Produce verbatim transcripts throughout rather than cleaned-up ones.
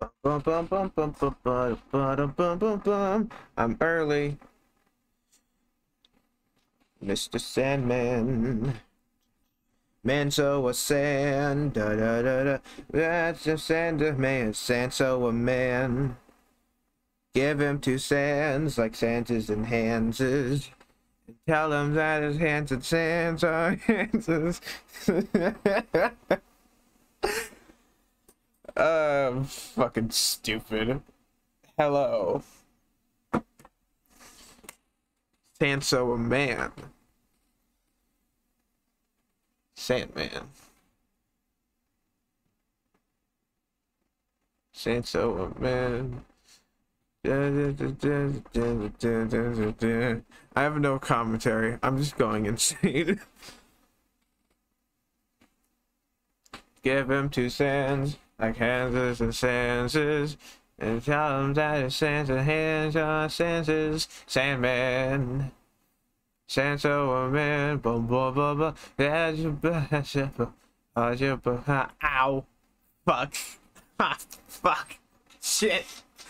Bum, bum, bum, bum, bum, bum, bum, bum, bum, bum. I'm early, Mister Sandman. Man, so a sand, da da da da. That's a sand, man, sand, so a man. Give him two sands like Santas and Hanses. Tell him that his hands and sands are Hanses. Um, fucking stupid. Hello. Sand, so a man. Sandman. Sand, so a man. I have no commentary. I'm just going insane. Give him two sands, like Hanses and Sanses, and tell him that his sands and hands are Sanses. Sandman. Sand, so a man. Boom, boom, boom, boom. Ow. Fuck. Ah, fuck. Shit.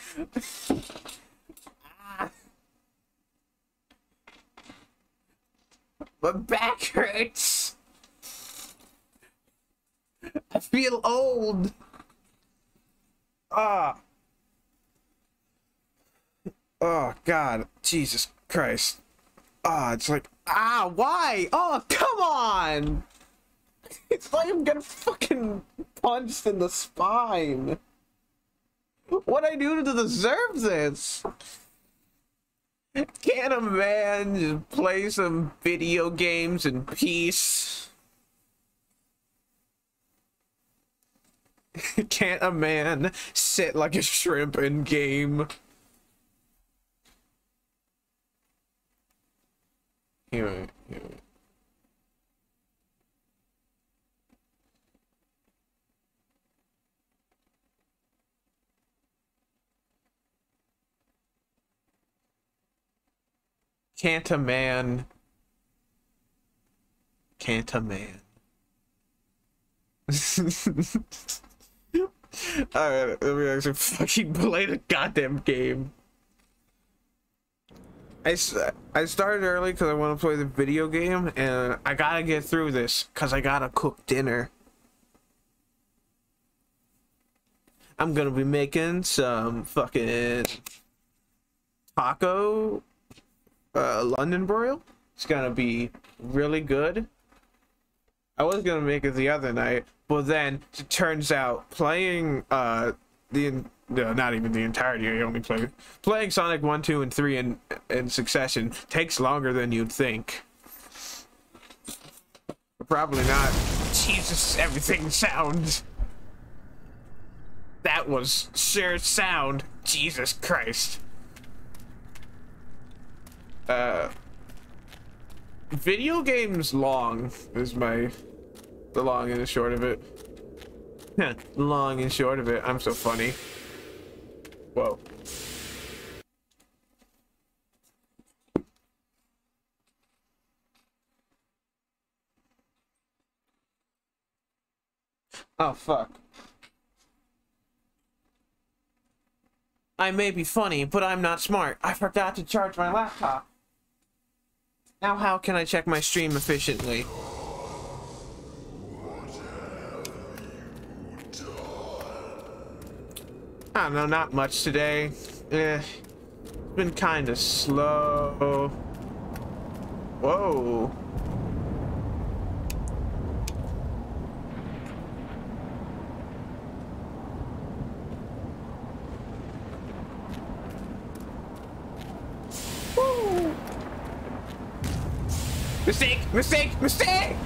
Ah. My back hurts. I feel old. Ah. Oh God, Jesus Christ. Ah, it's like, ah, why? Oh, come on. It's like I'm getting fucking punched in the spine. What'd I do to deserve this? Can't a man just play some video games in peace? Can't a man sit like a shrimp in game? Here, here. Can't a man? Can't a man? Alright, let me actually fucking play the goddamn game. I, I started early because I want to play the video game, and I gotta get through this because I gotta cook dinner. I'm gonna be making some fucking taco uh, London broil. It's gonna be really good. I was gonna make it the other night, but then it turns out playing uh the no, not even the entirety. I only played playing Sonic one, two, and three in in succession takes longer than you'd think. Probably not. Jesus, everything sounds. That was sure sound. Jesus Christ. Uh. Video games long is my the long and the short of it. Long and short of it. I'm so funny. Whoa. Oh fuck. I may be funny, but I'm not smart. I forgot to charge my laptop. Now how can I check my stream efficiently? I don't know, not much today. Eh, it's been kind of slow. Whoa. Woo. Mistake! Mistake! Mistake!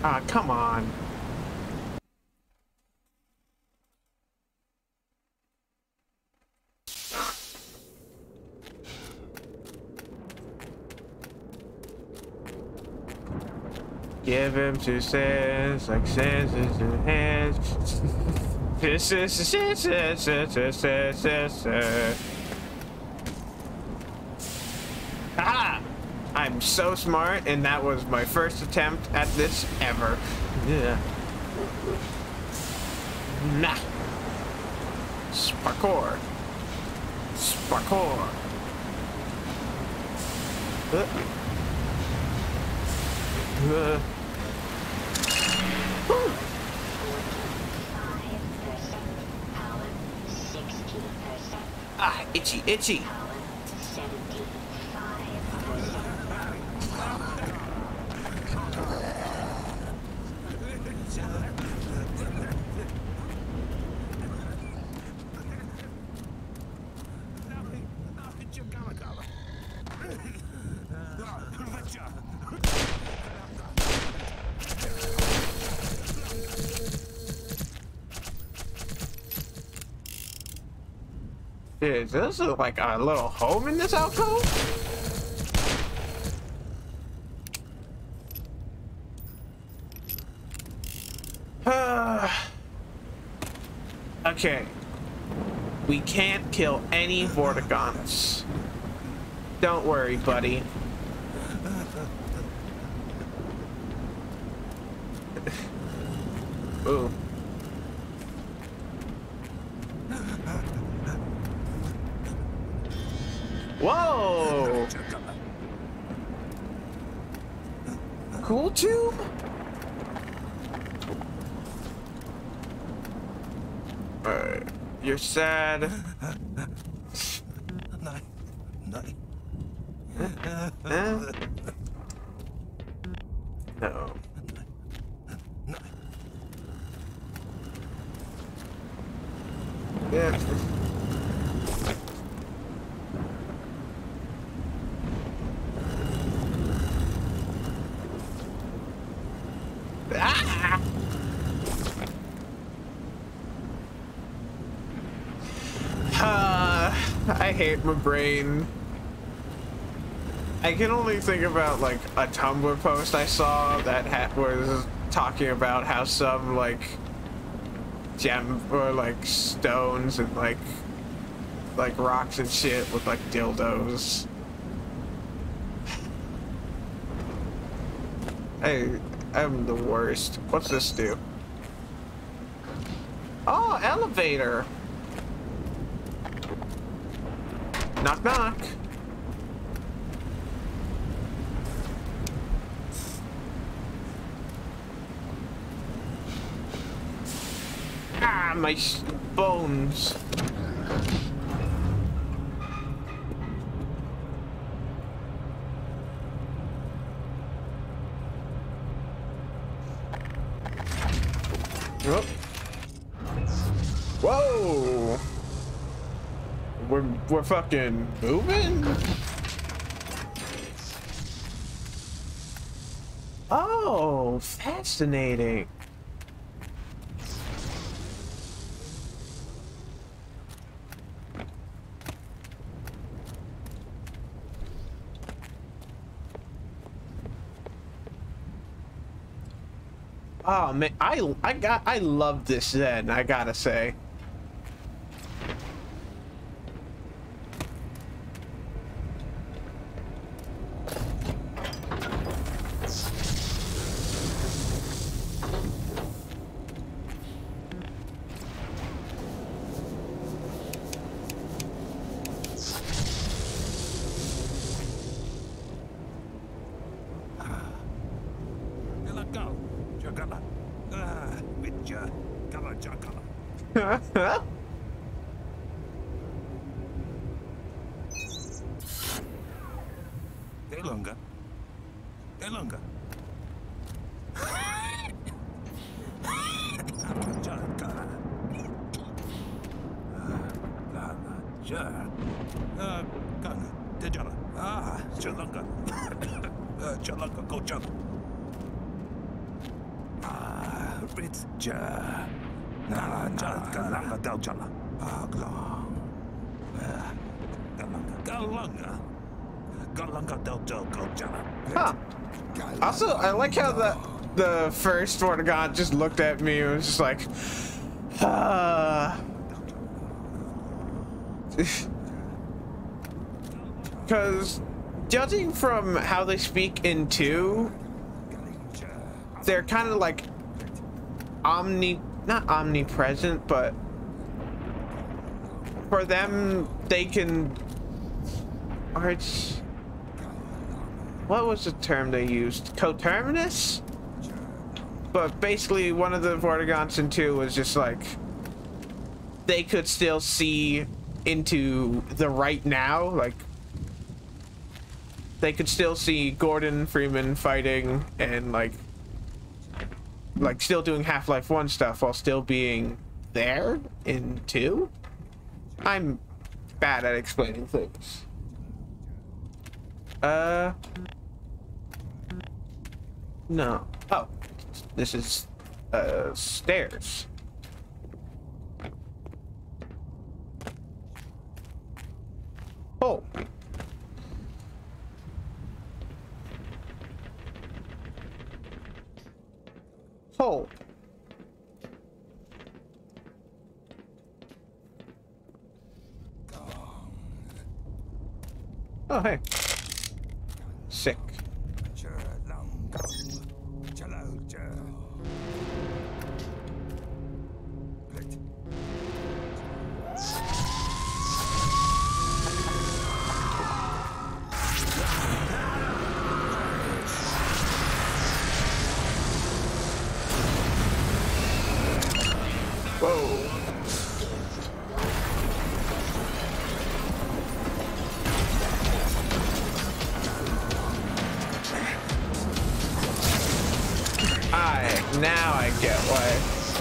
Ah, come on. Give him two cents, like cents in his hands. This is Haha! I'm so smart, and that was my first attempt at this ever. Yeah. Nah. Parkour. Parkour. Uh. Uh. Woo. Ah, itchy, itchy. Is this like a little home in this alcove? Uh, okay. We can't kill any Vortigaunts. Don't worry, buddy. Ooh. Whoa! Cool tube? Alright. You're sad. Huh? No. Yeah. Ah! Uh, I hate my brain. I can only think about like a Tumblr post I saw that ha was talking about how some like gem or like stones and like like rocks and shit look like dildos. Hey, I'm the worst. What's this do? Oh, elevator. Knock knock. Ah, my bones. Oh. Whoa! We're we're fucking moving. Oh, fascinating. Oh man, I I got I love this Zen, I gotta say. Elonga. Elonga. Ah, Chalanga. Chalanga, go Chalanga. Brit ja. Na na galanga del jala. Agla. Galanga galanga. Galanga del jala. Huh. Also, I like how the the first Vortigaunt just looked at me and was just like, ah. Because judging from how they speak in two, they're kind of like omni, not omnipresent, but for them, they can, or it's, what was the term they used? Coterminous? But basically, one of the Vortigaunts in two was just like, they could still see into the right now, like, they could still see Gordon Freeman fighting and like like still doing Half-Life one stuff while still being there in two. I'm bad at explaining things. Uh no. Oh, this is uh stairs. Oh. Hold. Oh, hey. Sick. Now I get why.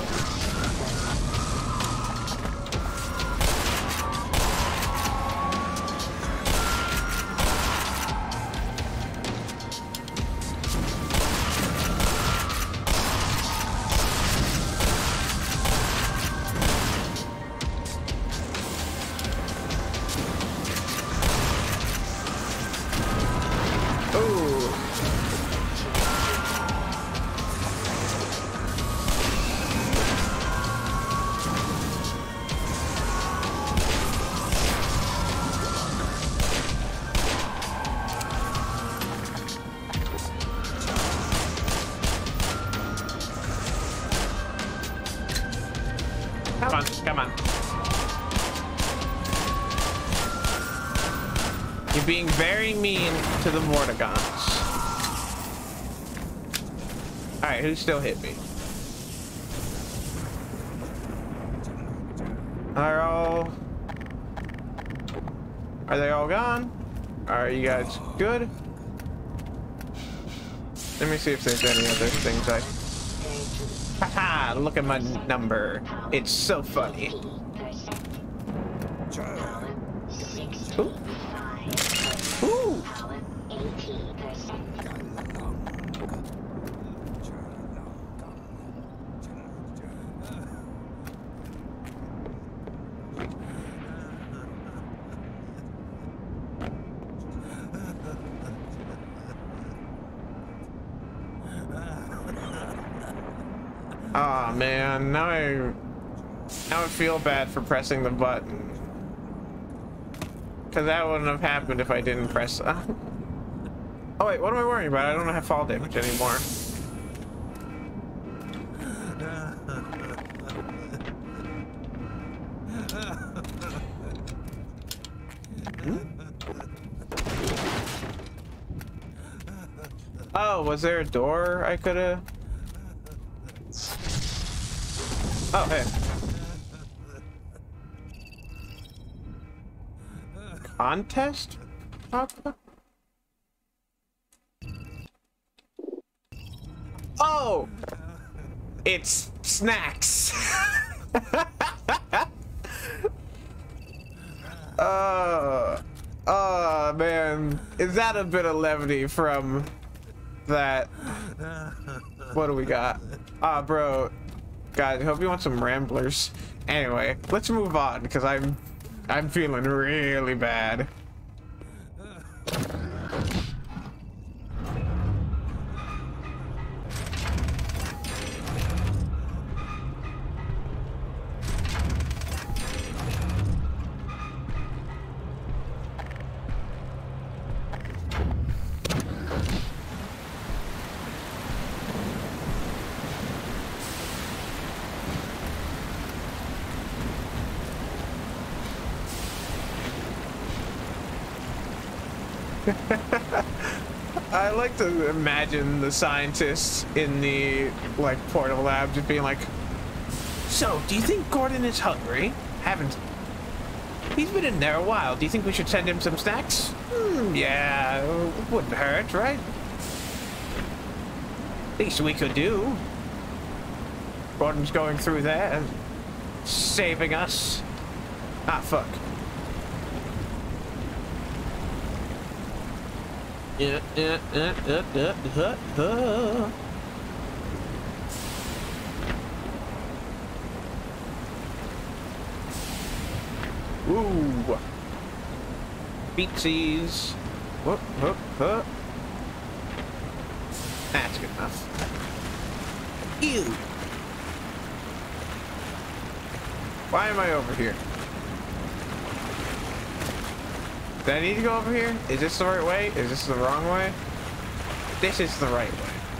Come on, come on. You're being very mean to the Vortigaunts. Alright, who still hit me? Are all... Are they all gone? Are you guys good? Let me see if there's any other things I... Haha, look at my number. It's so funny. Ooh. Ooh. Ah, oh, man, now I now I feel bad for pressing the button. Cause that wouldn't have happened if I didn't press. Uh... Oh wait, what am I worrying about? I don't have fall damage anymore. Hmm? Oh, was there a door I could have? Oh, hey. Contest? Oh! It's snacks. uh, oh, man. Is that a bit of levity from that? What do we got? Ah, uh, bro. Guys, I hope you want some ramblers. Anyway, let's move on because I'm I'm feeling really bad. I like to imagine the scientists in the like portal lab just being like, so do you think Gordon is hungry? Haven't he's been in there a while. Do you think we should send him some snacks? Hmm, yeah, it wouldn't hurt, right? Least we could do. Gordon's going through there, saving us. Ah, fuck. Yeah, yeah, yeah, yeah, yeah, yeah, yeah. Ooh. Beatsies. Whoop, whoop, whoop. That's good enough. Ew. Why am I over here? Do I need to go over here? Is this the right way? Is this the wrong way? This is the right way.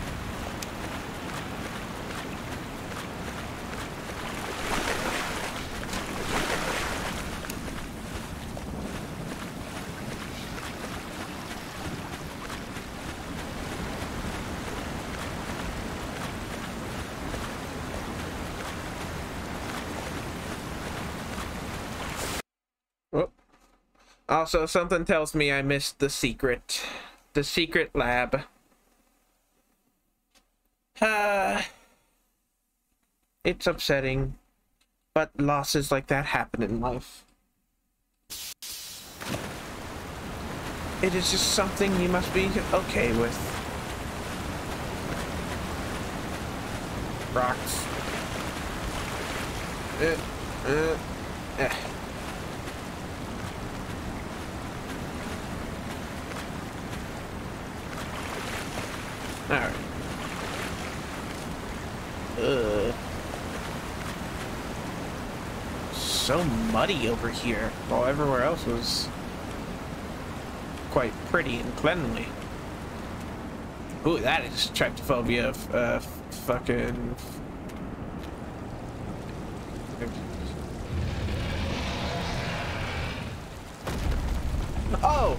Also, something tells me I missed the secret. The secret lab. Uh, it's upsetting, but losses like that happen in life. It is just something you must be okay with. Rocks. Uh, uh, eh. Alright. Ugh. So muddy over here, while everywhere else was quite pretty and cleanly. Ooh, that is tryptophobia of uh, fucking... Oh!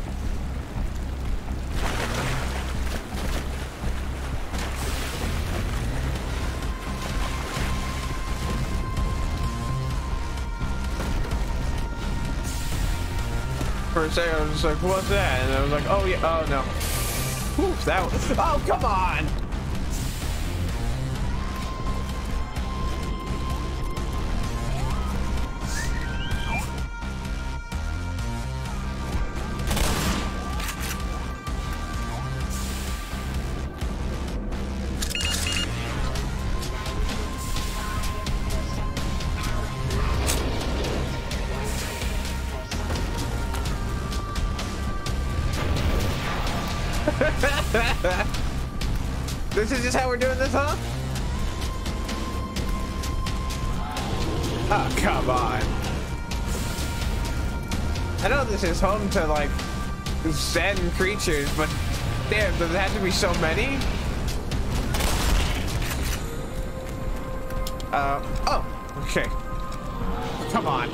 For a second, I was just like, what's that? And I was like, oh yeah, oh no. Whew, that was, oh, come on! This is just how we're doing this, huh? Oh, come on. I know this is home to, like, Zen creatures, but damn, does it have to be so many? Uh, oh, okay. Come on.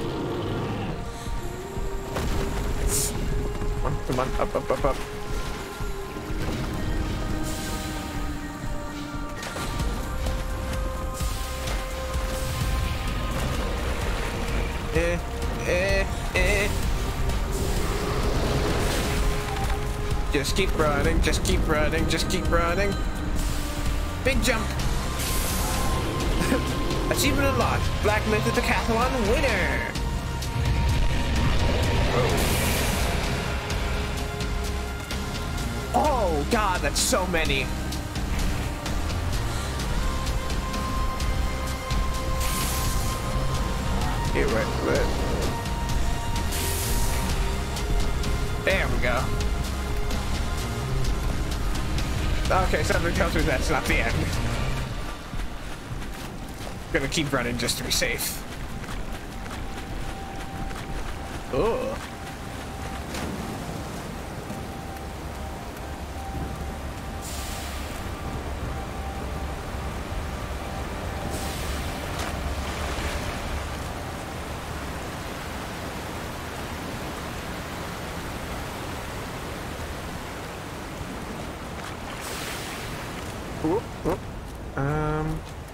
Come on, up, up, up, up. Eh, eh, eh. Just keep running, just keep running, just keep running. Big jump. Achievement unlocked. Black Mesa Decathlon winner. Oh god, that's so many. Okay, wait, wait. There we go. Okay, something tells me that's not the end. Gonna keep running just to be safe. Oh. Whoop, whoop. Um.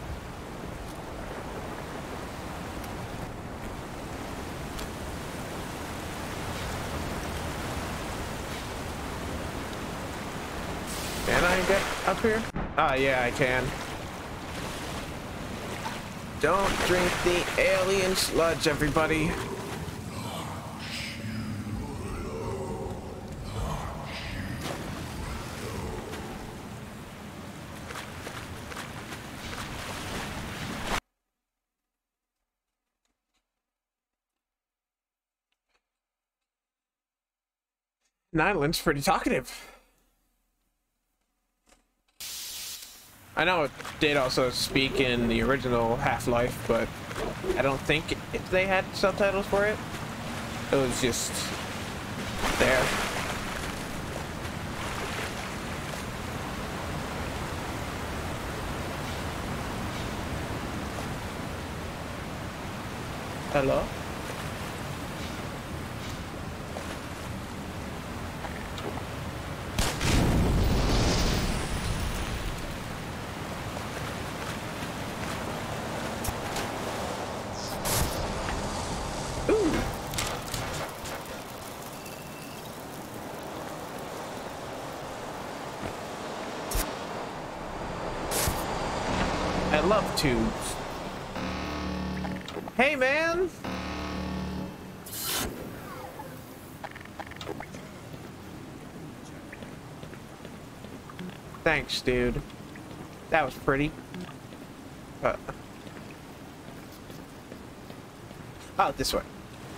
Can I get up here? Ah, yeah, I can. Don't drink the alien sludge, everybody. Nyland's pretty talkative. I know it did also speak in the original Half-Life, but I don't think if they had subtitles for it. It was just there. Hello? I love tubes. Hey, man! Thanks, dude. That was pretty. Uh. Oh, this way.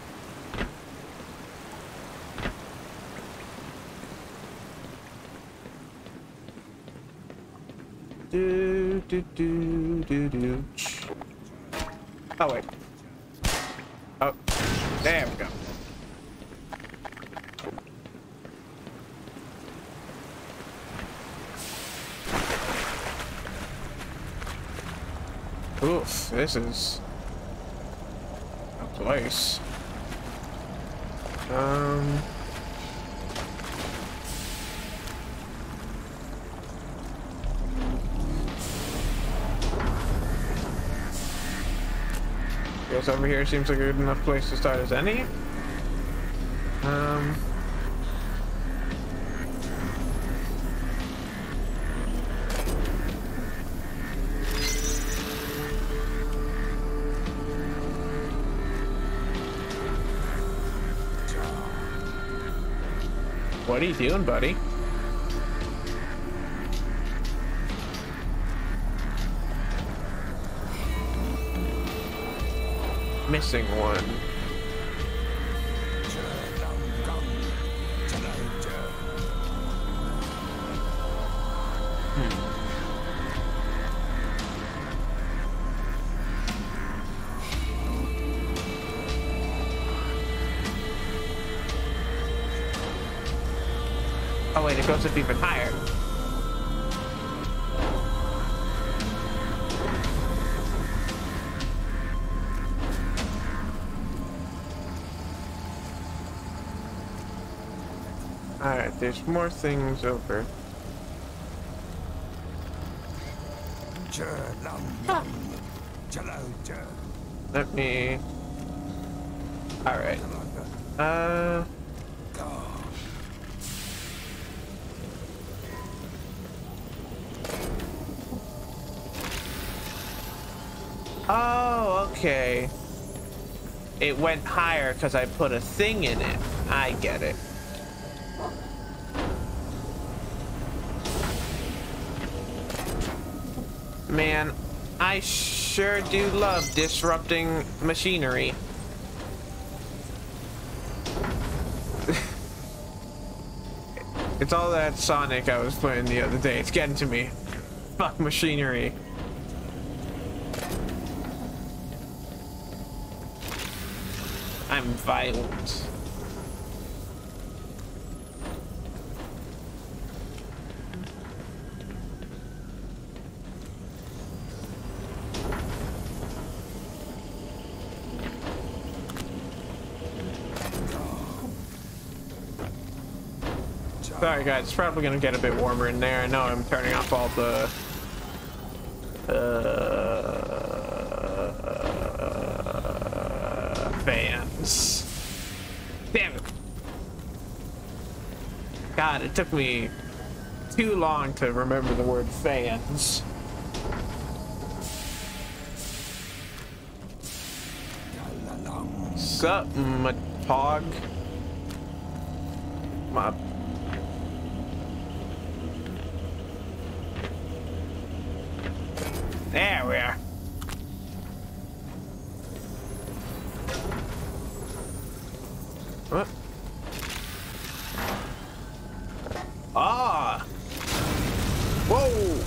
Do do do do do. Oh wait. Oh, there we go. Oof, this is a place. Um. Guess over here seems like a good enough place to start as any. Um. What are you doing, buddy? Missing one. Hmm. Oh wait, it goes up even higher. Alright, there's more things over. Ah. Let me... Alright. Uh... Oh, okay. It went higher because I put a thing in it. I get it. Man, I sure do love disrupting machinery. It's all that Sonic I was playing the other day. It's getting to me. Fuck machinery. I'm violent. Sorry guys, it's probably gonna get a bit warmer in there. I know I'm turning off all the uh, fans. Damn it. God, it took me too long to remember the word fans. Sup, my pog? My There we are. What? Ah! Whoa!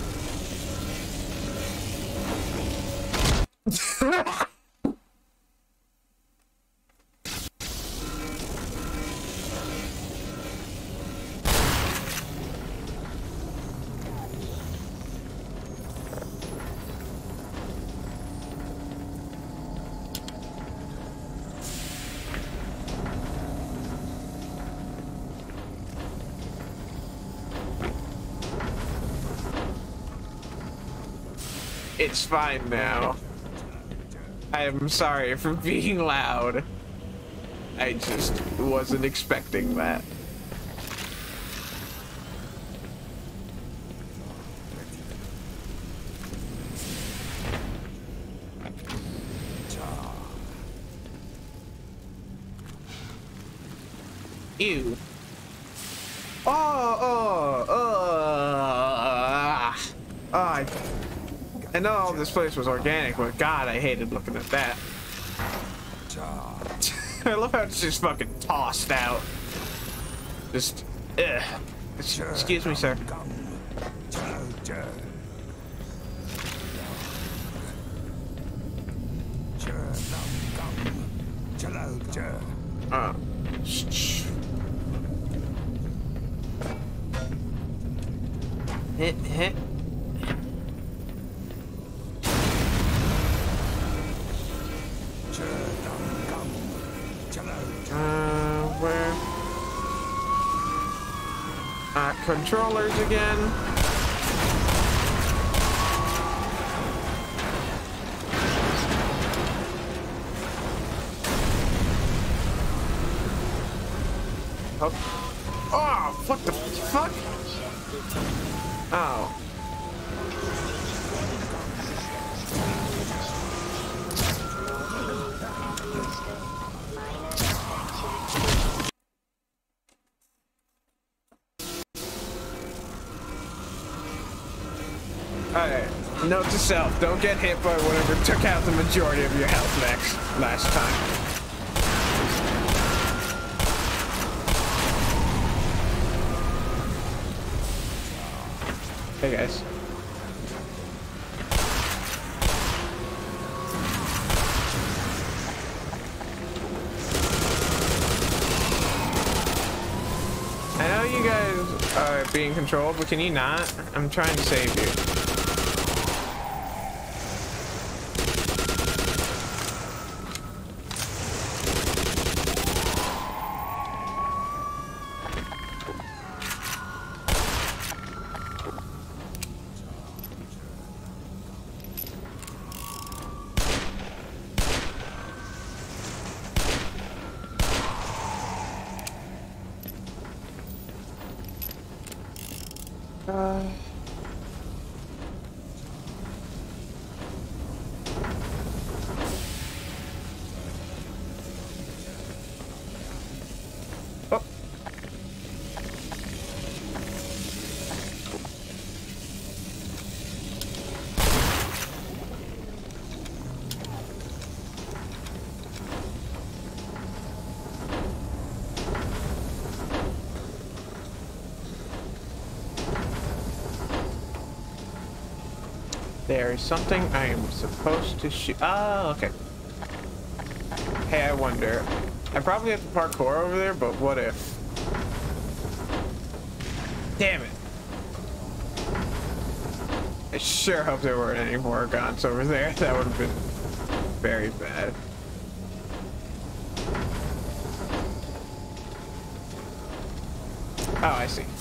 It's fine now. I'm sorry for being loud. I just wasn't expecting that. Ew. Oh, oh, oh. Oh, I... I know this place was organic, but God, I hated looking at that. I love how it's just fucking tossed out. Just, ugh. Excuse me, sir. Uh. Hit, hit. Uh, where? Uh, controllers again. Oh, oh what the fuck? Oh. Alright, note to self, don't get hit by whatever took out the majority of your health next last time. Hey guys. I know you guys are being controlled, but can you not? I'm trying to save you. Uh... Oh. There is something I am supposed to shoot. Oh, okay. Hey, I wonder. I probably have to parkour over there, but what if? Damn it. I sure hope there weren't any more guns over there. That would have been very bad. Oh, I see.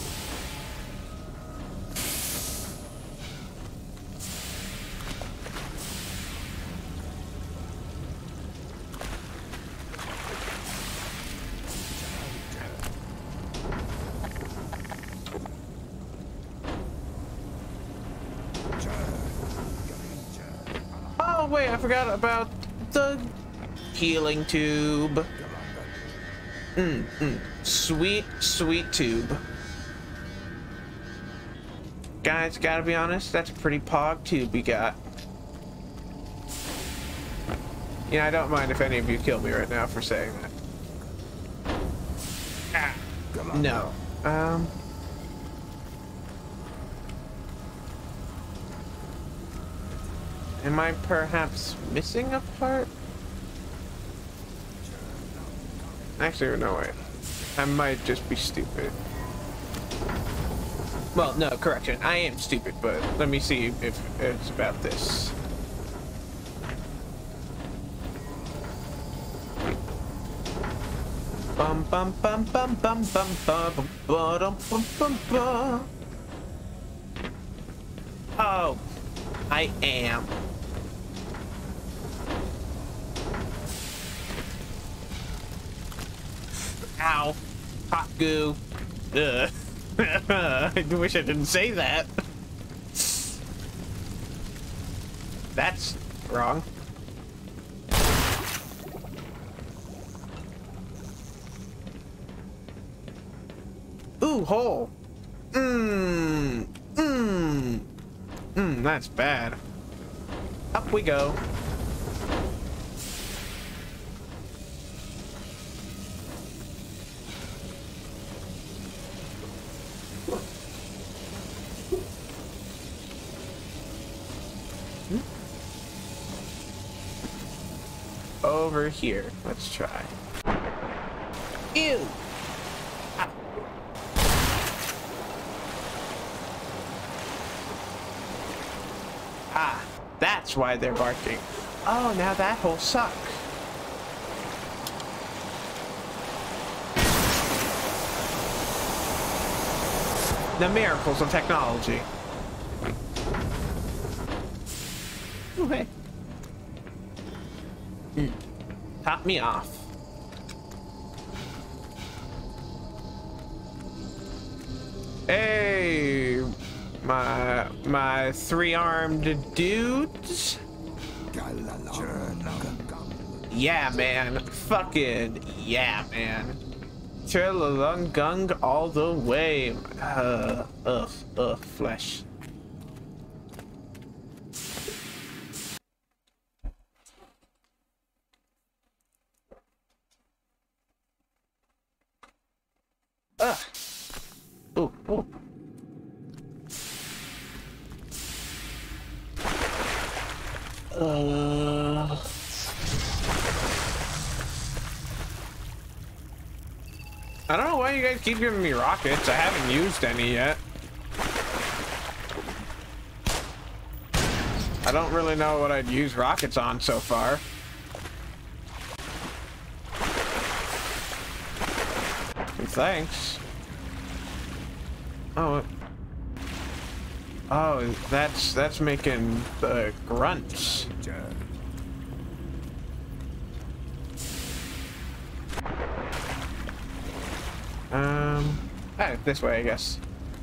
Oh, wait, I forgot about the healing tube. Mm, mm. Sweet, sweet tube. Guys, gotta be honest, that's a pretty pog tube we got. Yeah, I don't mind if any of you kill me right now for saying that. Ah, no. Um... Am I perhaps missing a part? Actually, no, wait. I might just be stupid. Well, no, correction. I am stupid, but let me see if it's about this. Bum bum bum bum bum bum bum bum bum bum bum. Oh, I am. Ow. Hot goo. Ugh. I wish I didn't say that. That's wrong. Ooh, hole. Mmm. Mmm. Mmm, that's bad. Up we go. Over here. Let's try. Ew! Ah. Ah, that's why they're barking. Oh, now that hole suck. The miracles of technology. Ooh, hey. Mm. Top me off. Hey, my my three-armed dudes. Yeah, man. Fucking yeah, man. Chillalungung all the way. Uh, ugh, ugh, flesh. Ugh. Ooh, ooh. Uh. I don't know why you guys keep giving me rockets. I haven't used any yet. I don't really know what I'd use rockets on so far. Thanks. Oh. Oh, that's that's making the grunts. Um, ah, this way, I guess.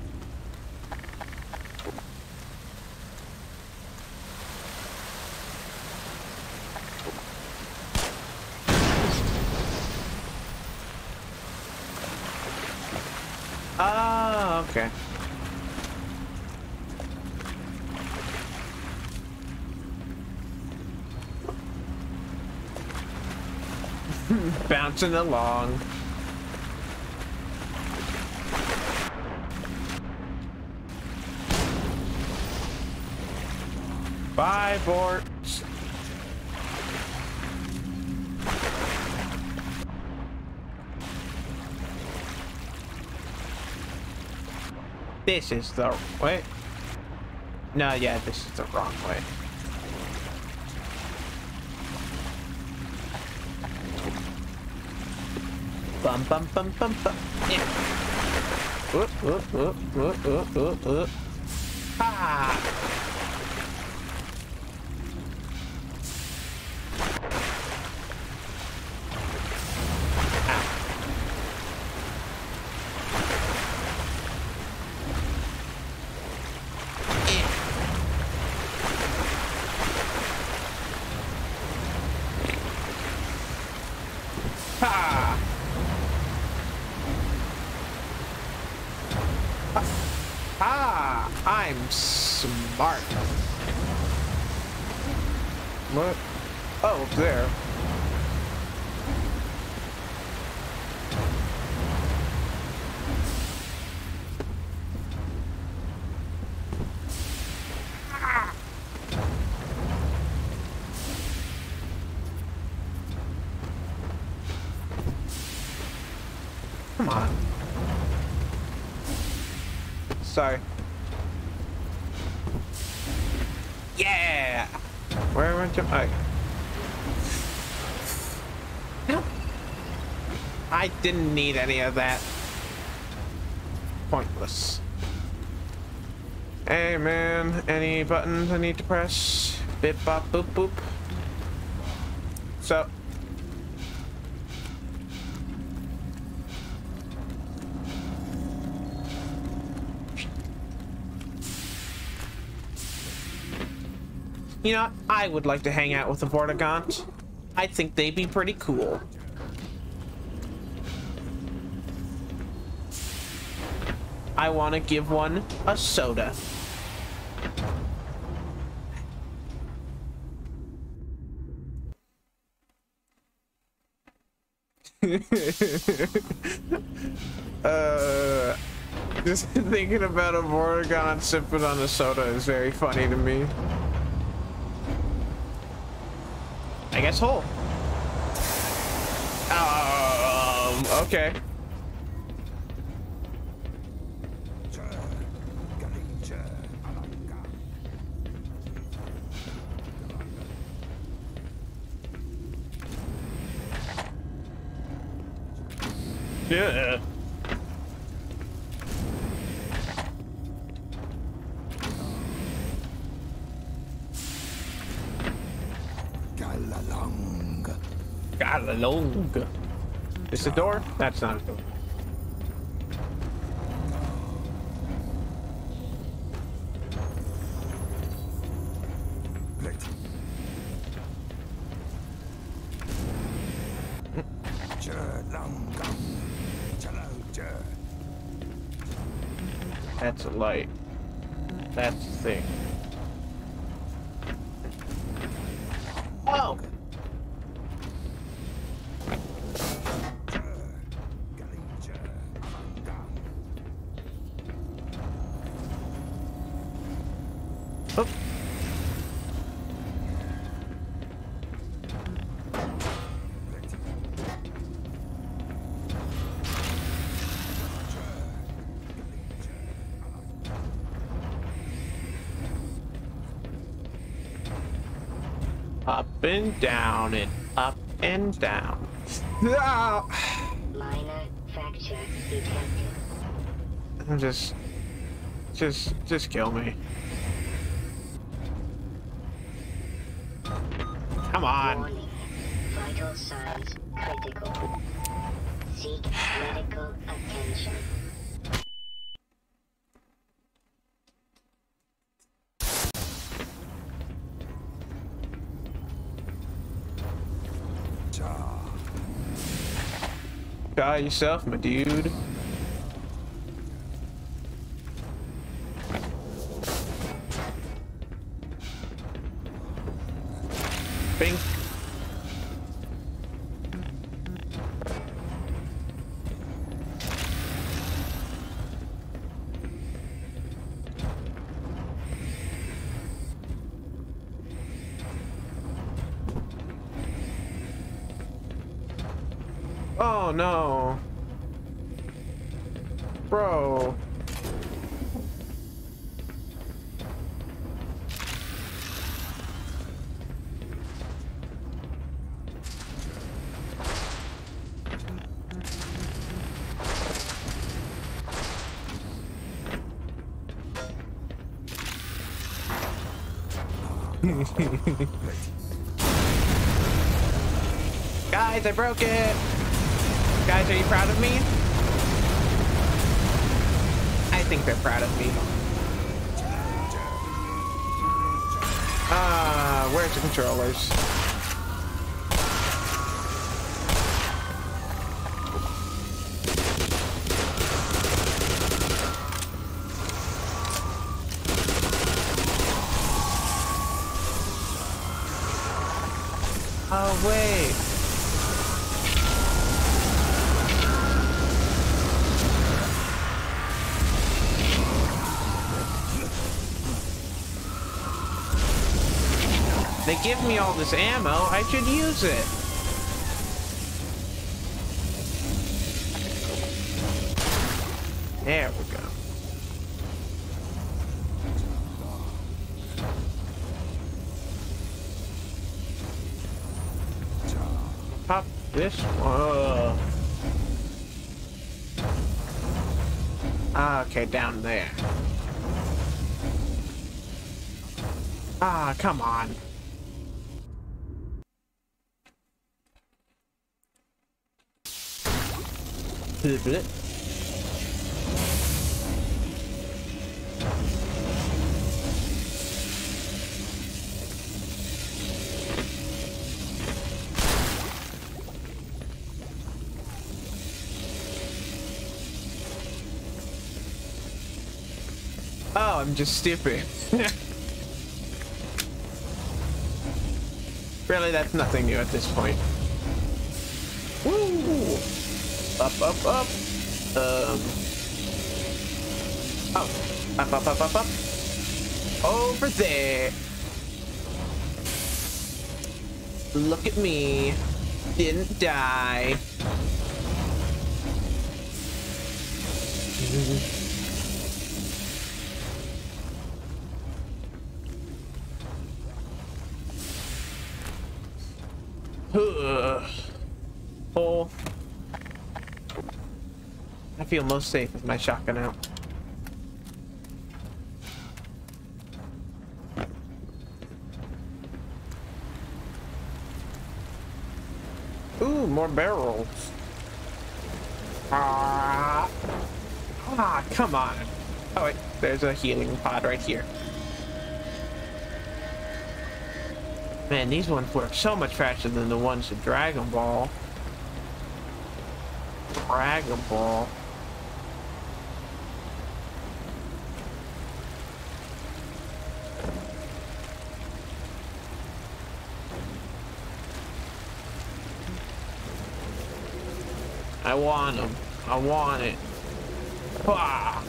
Ah, okay. Bouncing along. Bye, Bort. This is the way. No, yeah, this is the wrong way. Bum bum bum bum bum. Yeah. Whoop whoop whoop whoop whoop whoop whoop. Ha! Ah, I'm smart. What? Oh, up there. Come on. Sorry. Yeah! Where went I? No. I didn't need any of that. Pointless. Hey man, any buttons I need to press? Bip bop boop boop. So. You know, I would like to hang out with a Vortigaunt. I think they'd be pretty cool. I want to give one a soda. uh, just thinking about a Vortigaunt sipping on a soda is very funny to me. I guess whole. Um, okay. Yeah. Galalong. Is the door? That's not a door. That's a light. That's the thing. Oh! Oh. Up and down and up and down. Ah! Minor fracture detected. I'm just, just, just kill me. Come on. Warning. Vital signs critical. Seek medical attention. Try yourself, my dude. Bing. Oh no. Bro. Guys, I broke it. Guys, are you proud of me? I think they're proud of me. Ah, uh, where's the controllers? Oh, wait. They give me all this ammo, I should use it. There we go. Pop this one. Ah, okay, down there. Ah, come on. Blip. Oh, I'm just stupid. Really, that's nothing new at this point. Woo! Up, up, up. Um. Oh, up, up, up, up, up. Over there. Look at me. Didn't die. Oh, I feel most safe with my shotgun out. Ooh, more barrels. Ah, ah, come on. Oh wait, there's a healing pod right here. Man, these ones work so much faster than the ones in Dragon Ball. Dragon Ball. I want them. I want it. Ah.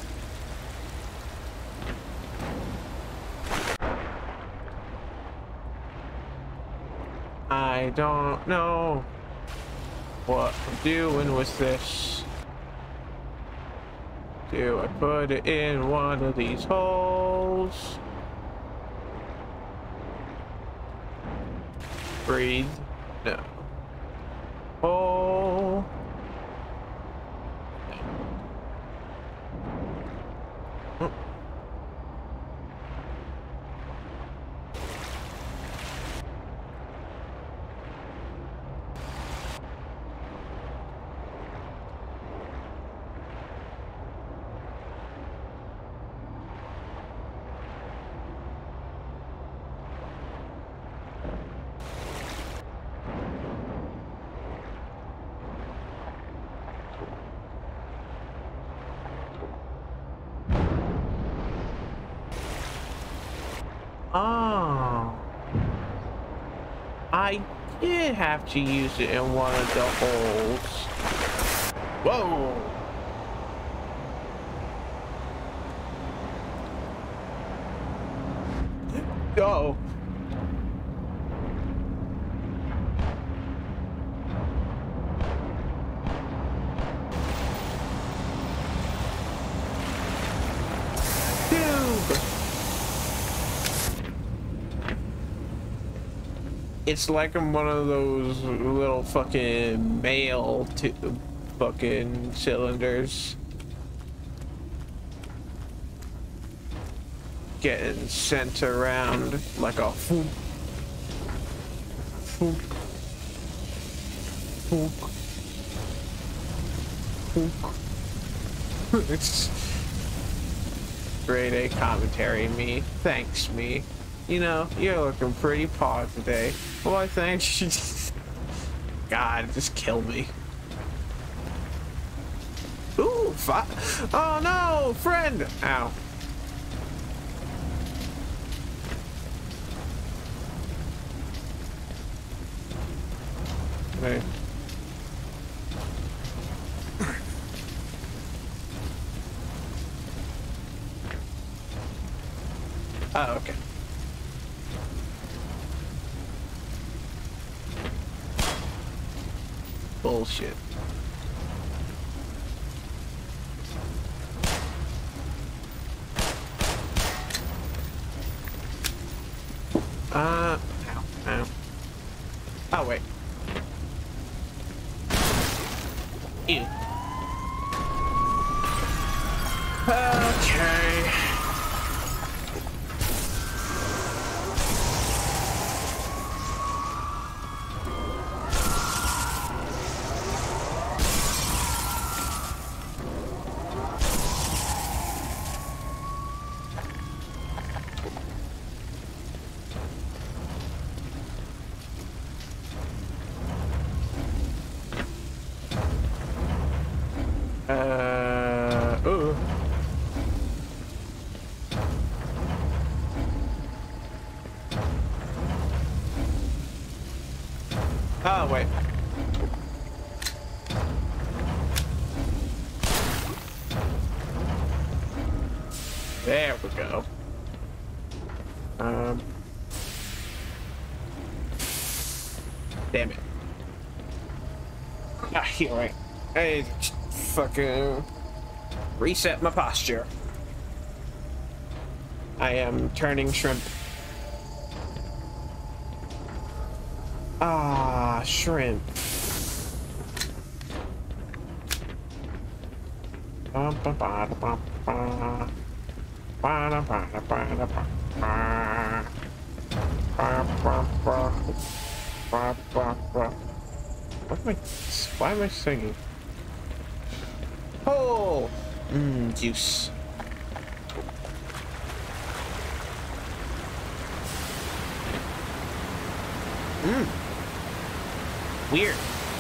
I don't know what I'm doing with this. Do I put it in one of these holes? Breathe. No. Hole. No. Oh, I did have to use it in one of the holes. Whoa. Go. It's like I'm one of those little fucking mail to fucking cylinders. Getting sent around like a foop. Foop. Foop. Foop. It's grade A commentary, me. Thanks, me. You know, you're looking pretty paw today. Why, thanks. God, just kill me. Ooh, fi- oh no, friend! Ow. Hey. Oh, okay. Bullshit. Uh, ow, ow. Oh, wait. Ew. Okay. Uh, ooh. Oh, wait. There we go. Um. Damn it. Ah, you're right. Hey, fucking reset my posture. I am turning shrimp. Ah, shrimp. What am I? Why am I singing? Oh, mmm, juice. Mmm. Weird.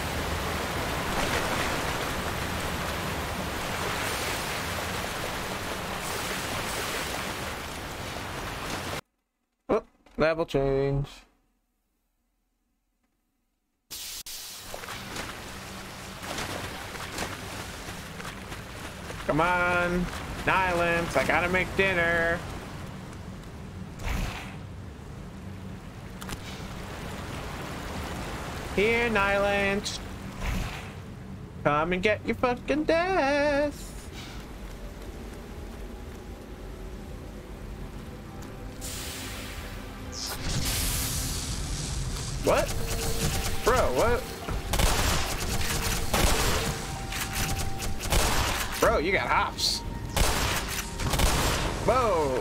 Oh, level change. Come on, Nylance, I gotta make dinner. Here, Nylance. Come and get your fucking death. What? Bro, what? Bro, you got hops. Whoa.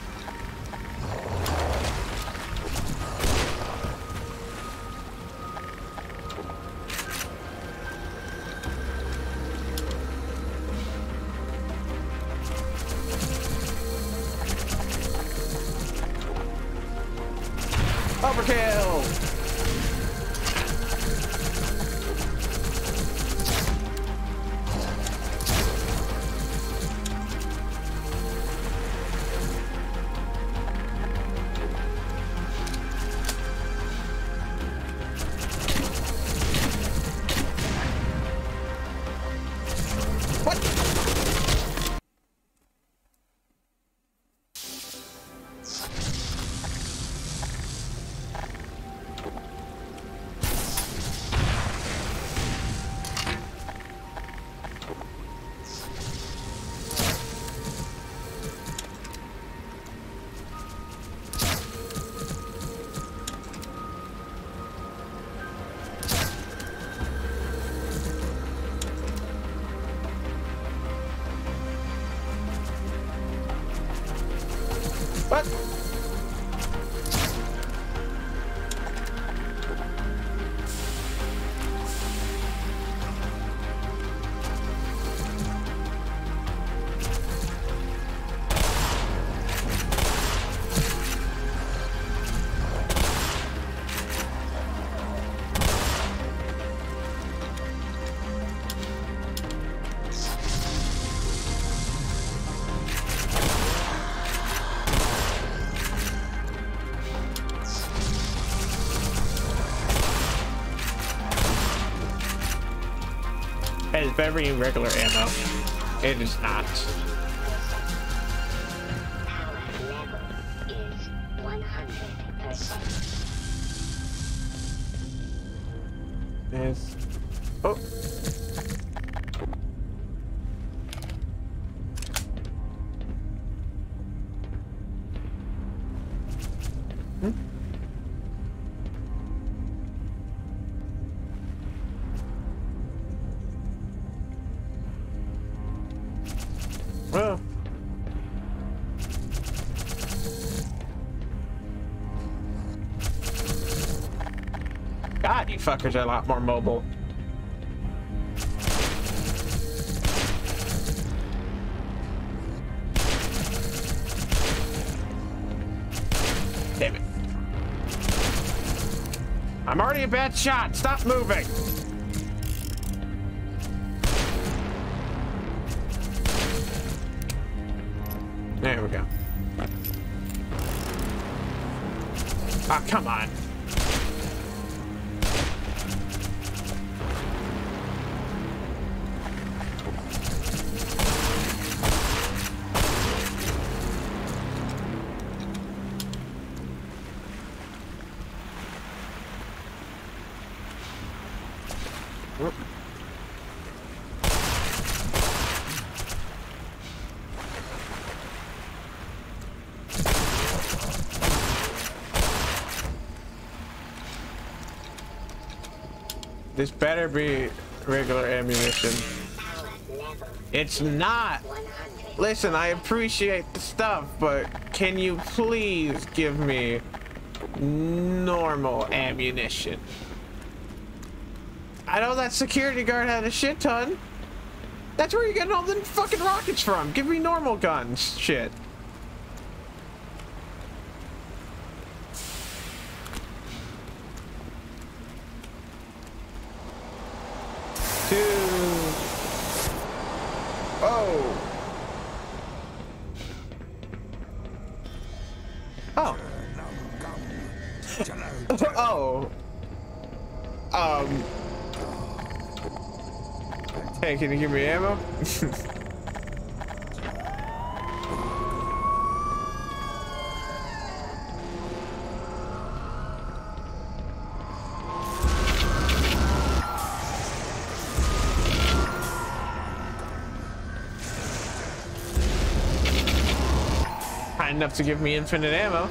Overkill. It's very regular ammo. It is not. Power level is one hundred percent. Yes. Oh. Hmm? Well. God, you fuckers are a lot more mobile. Damn it. I'm already a bad shot. Stop moving. There we go. Ah, oh, come on. This better be regular ammunition. It's not. Listen, I appreciate the stuff, but can you please give me normal ammunition? I know that security guard had a shit ton. That's where you're getting all the fucking rockets from. Give me normal guns. Shit. Two. Oh. Oh. Oh. Um. Hey, can you give me ammo? Kind enough to give me infinite ammo.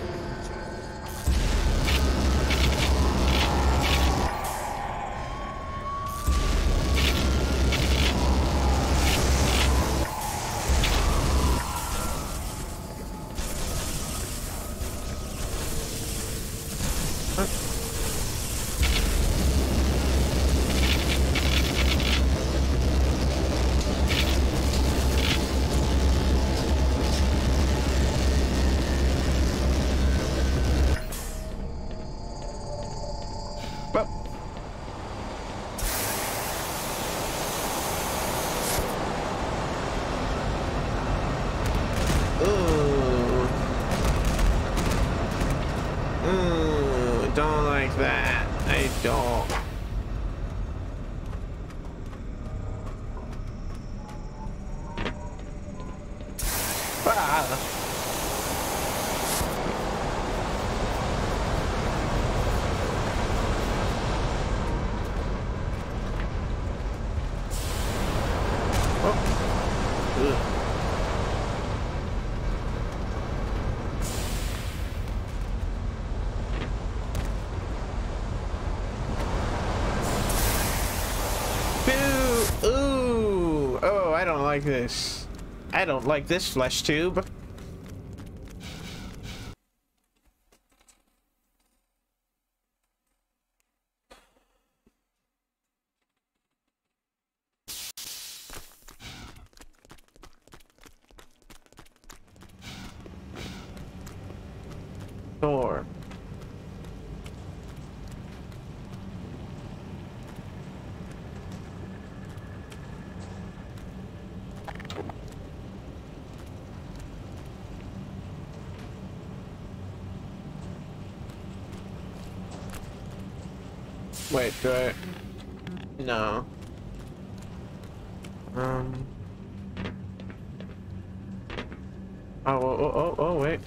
Like this. I don't like this flesh tube. Door. Wait, do I? No. Um. Oh, oh, oh, oh, oh, wait.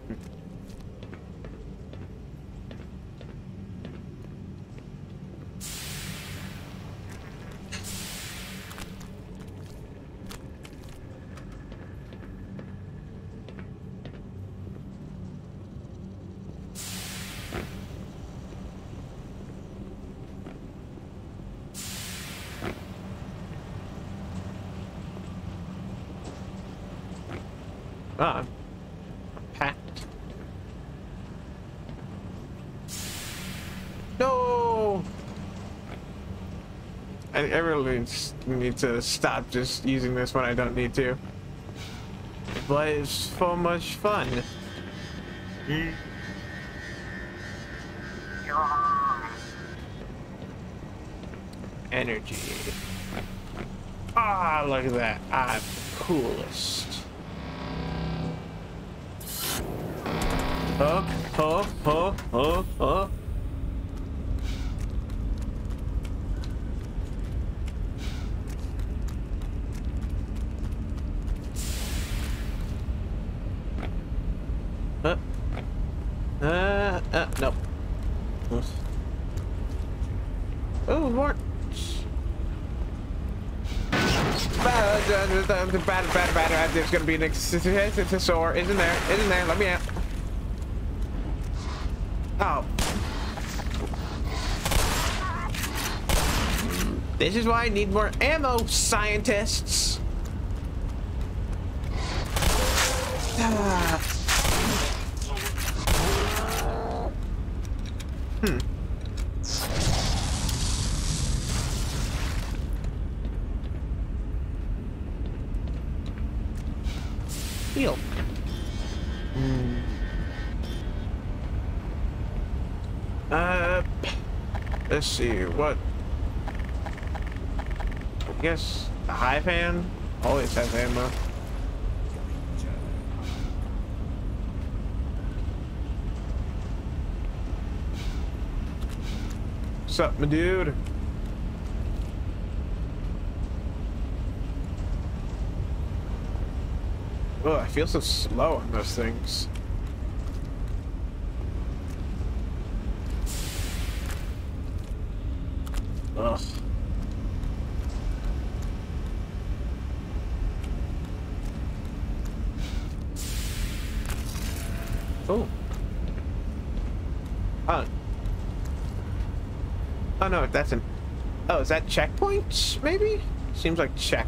Ah, I'm packed. No! I, I really s- need to stop just using this when I don't need to. But it's so much fun. Energy. Ah, look at that. I'm coolest. Oh, oh, oh, oh, oh. Uh, uh, uh, no. Oh, what? Bad, bad, bad, bad. There's gonna be an accessor. Isn't there? Isn't there? Let me out. Oh. This is why I need more ammo, scientists. Ah. Hmm. Heal. Hmm. Uh, let's see what. I guess the hive hand always has ammo. What's up, my dude? Oh, I feel so slow on those things. Ugh. Oh. Oh. Oh no, that's an. Oh, is that checkpoints? Maybe? Seems like checkpoint.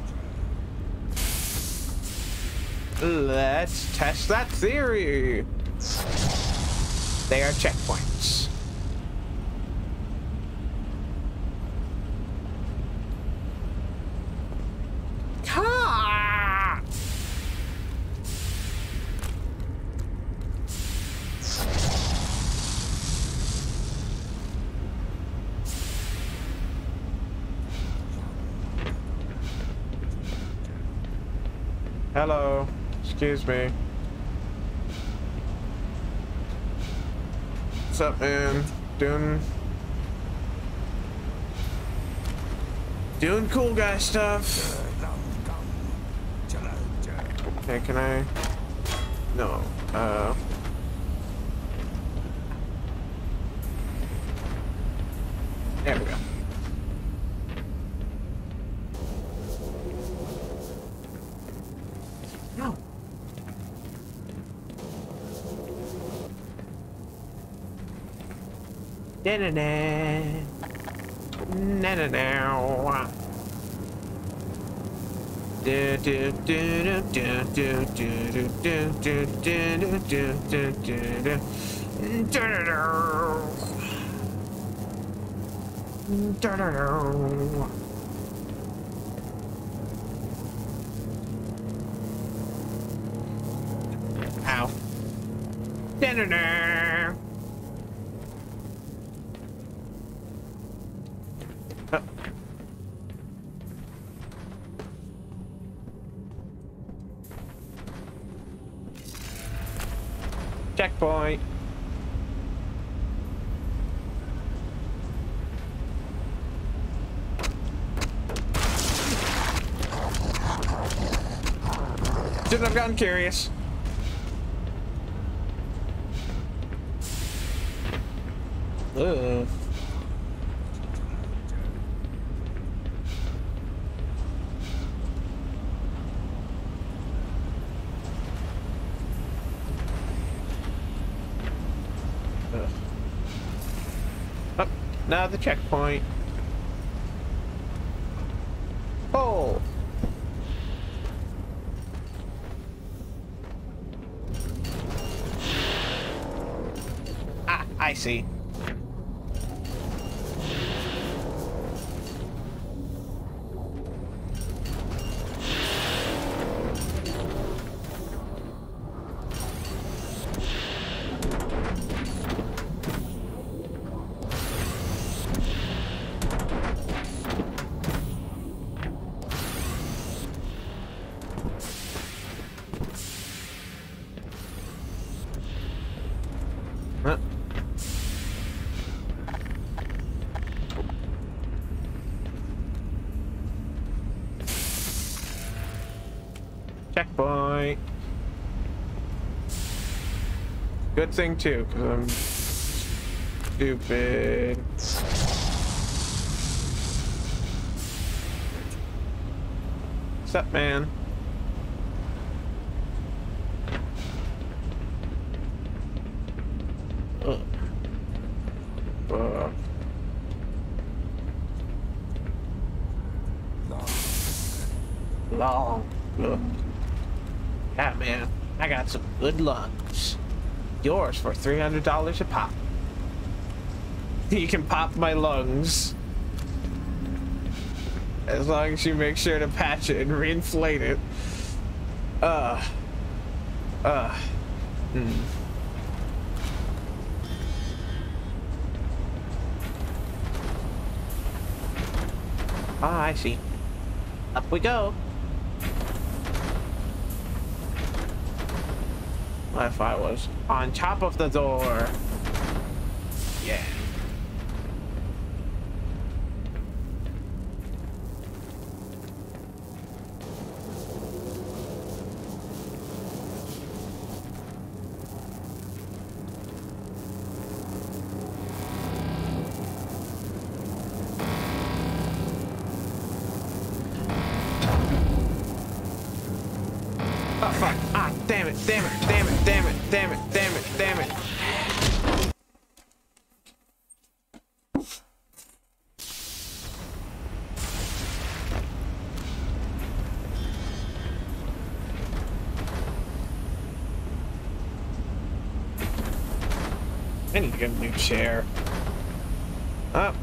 Let's test that theory. They are checkpoints. Ha! Hello. Excuse me. What's up, man? Doing... Doing cool guy stuff. Okay, can I... No. Uh... There we go. No. Da-da-da. Na-na-na. Do do do do do do do do do do do do do. Ow. Da-da-da. Oh. Checkpoint. Shouldn't have gotten curious. Ugh. Oh, now the checkpoint. Oh. Ah, I see. Huh? Checkpoint. Good thing too, because I'm stupid. What's up, man? Ugh. Fuck. Long. Ugh. Yeah, man, I got some good lungs. Yours for three hundred dollars a pop. You can pop my lungs. As long as you make sure to patch it and reinflate it. Uh. Uh. Hmm. Ah, I see. Up we go. What if I was on top of the door? Yeah. Oh fuck. Ah, damn it, damn it, damn it, damn it, damn it, damn it, damn it. I need to get a new chair. Up.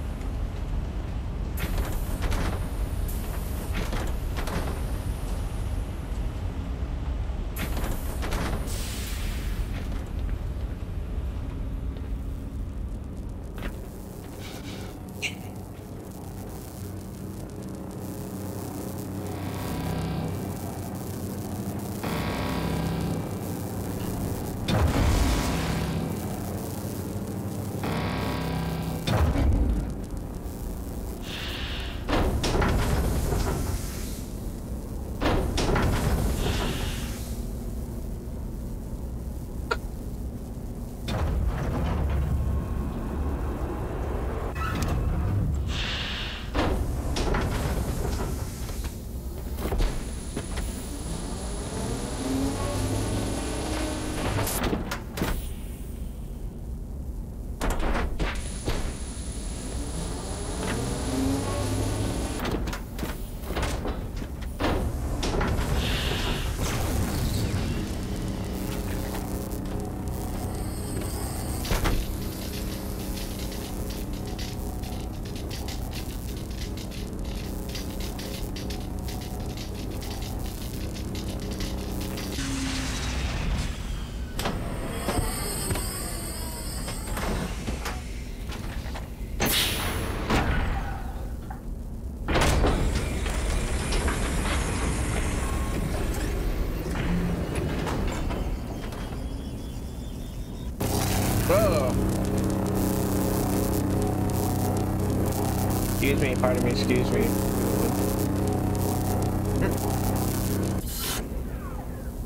Excuse me, pardon me, excuse me.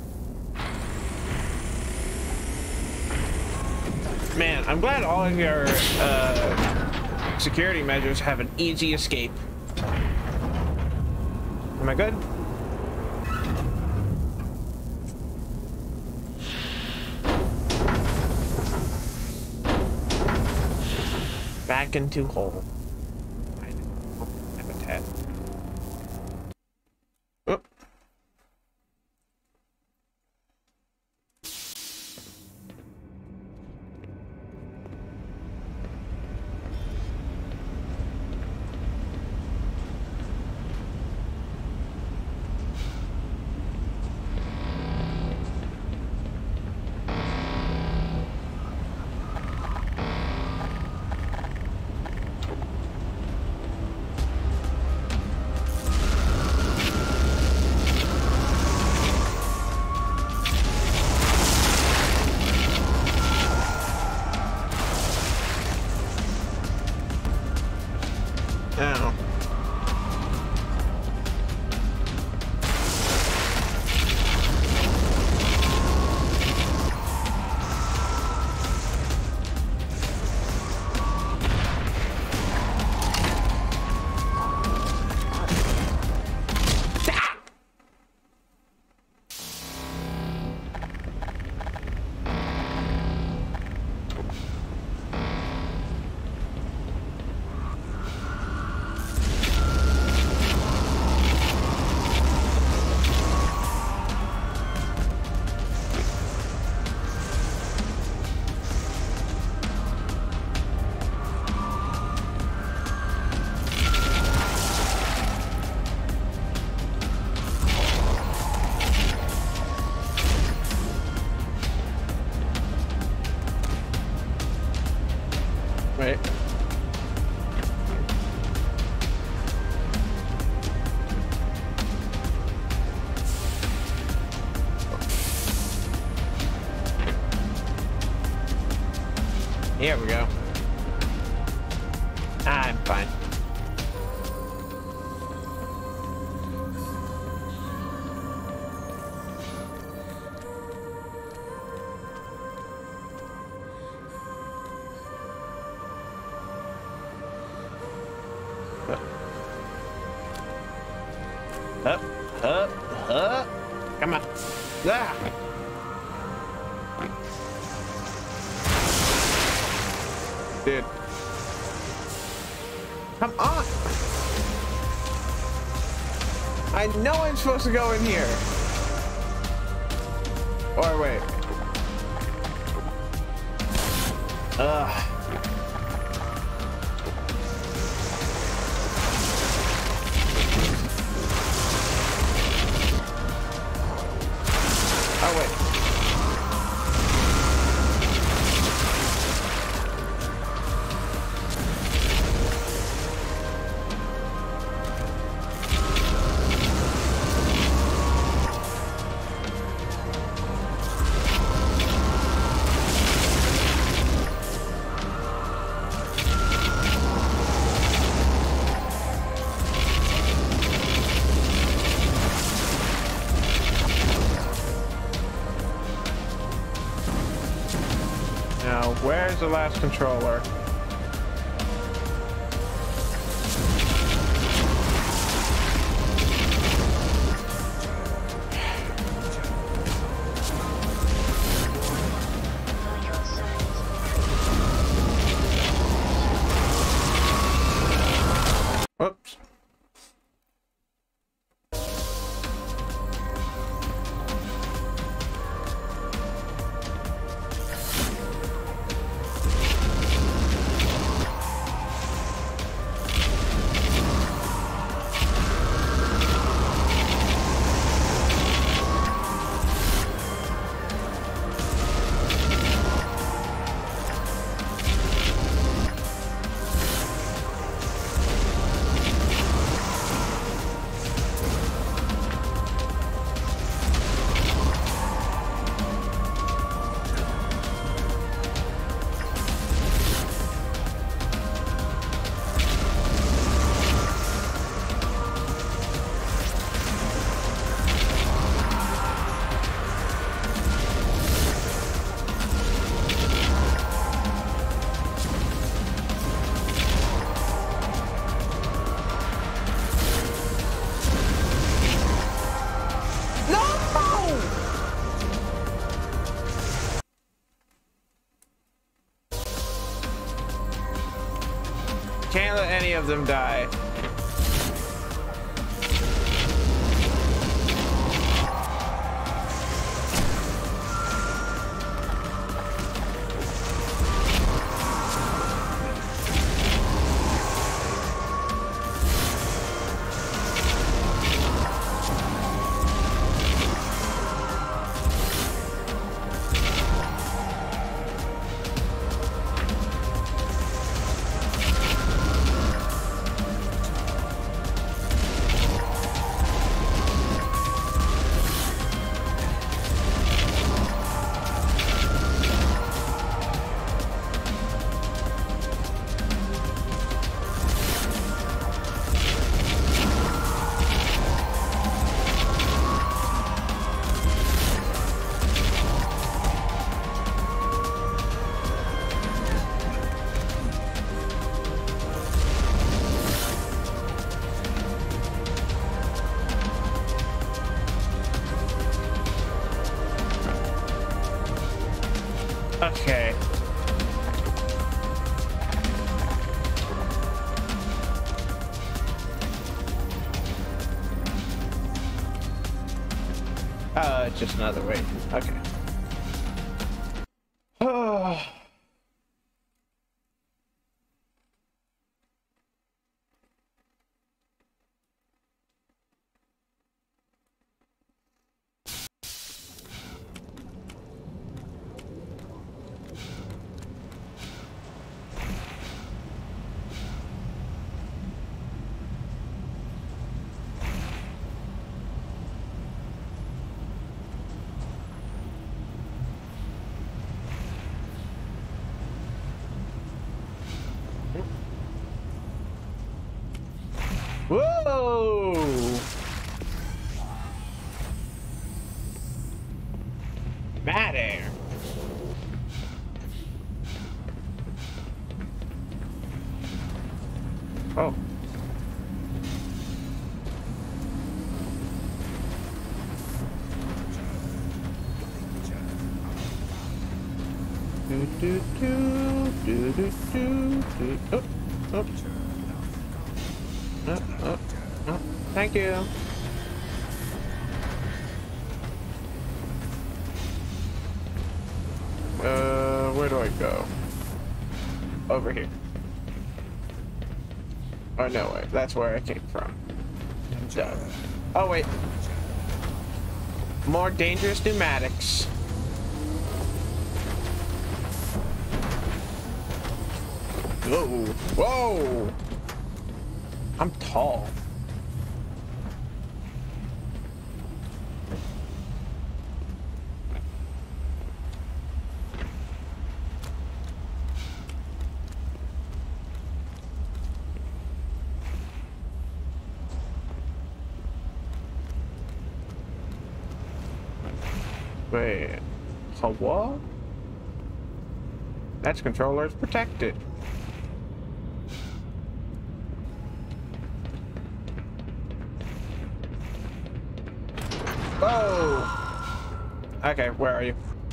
I'm glad all of your uh, security measures have an easy escape. Am I good? Back into hole. Habitat. Oh. Ow. Wait. Here we go. I'm fine. Up, up, up. Come on. Ah. Dude. Come on. I know I'm supposed to go in here. Or wait. Ugh. Oh, wait. Now, where's the last controller? Oops. gonna let any of them die. Okay. Uh, it's just another way. Okay. Oh. Whoa! Mad air. Oh. Do do do do do do do. Oh, oh. Oh, oh, oh. Thank you. Uh, where do I go? Over here. Oh no, wait, that's where I came from. Done. Oh wait. More dangerous pneumatics. Whoa! Whoa! I'm tall. Wait, so what? That's controller's protected. Oh! Okay, where are you?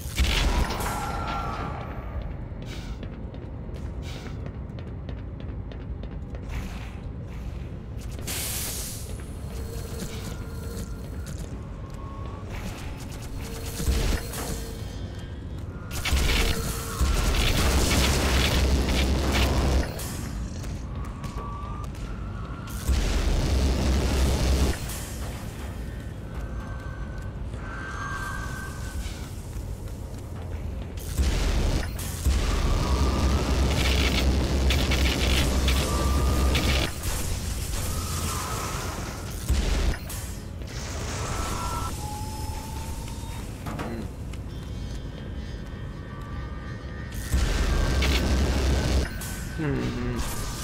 Hmm.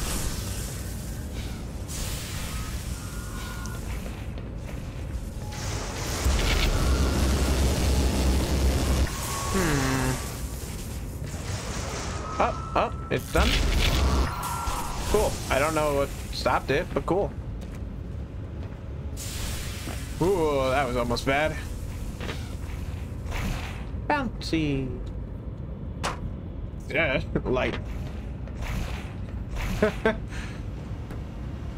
Hmm. Oh, oh, it's done. Cool. I don't know what stopped it, but cool. Ooh, that was almost bad. Bouncy. Yeah, light.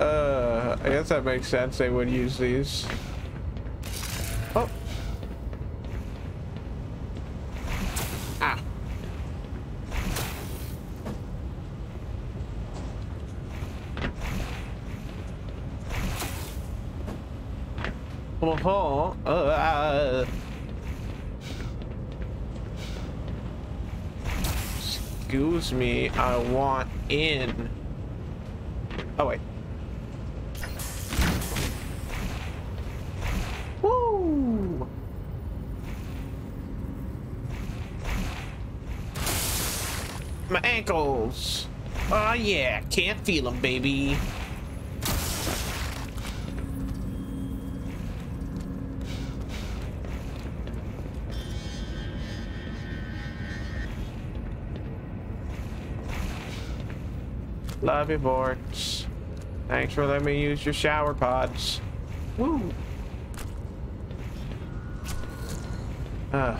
Uh, I guess that makes sense. They would use these. Oh. Ah. Oh, uh, excuse me, I want in. Oh wait. Woo! My ankles. Oh yeah, can't feel them, baby. Love you, Borks. Thanks for letting me use your shower pods. Woo! Ah.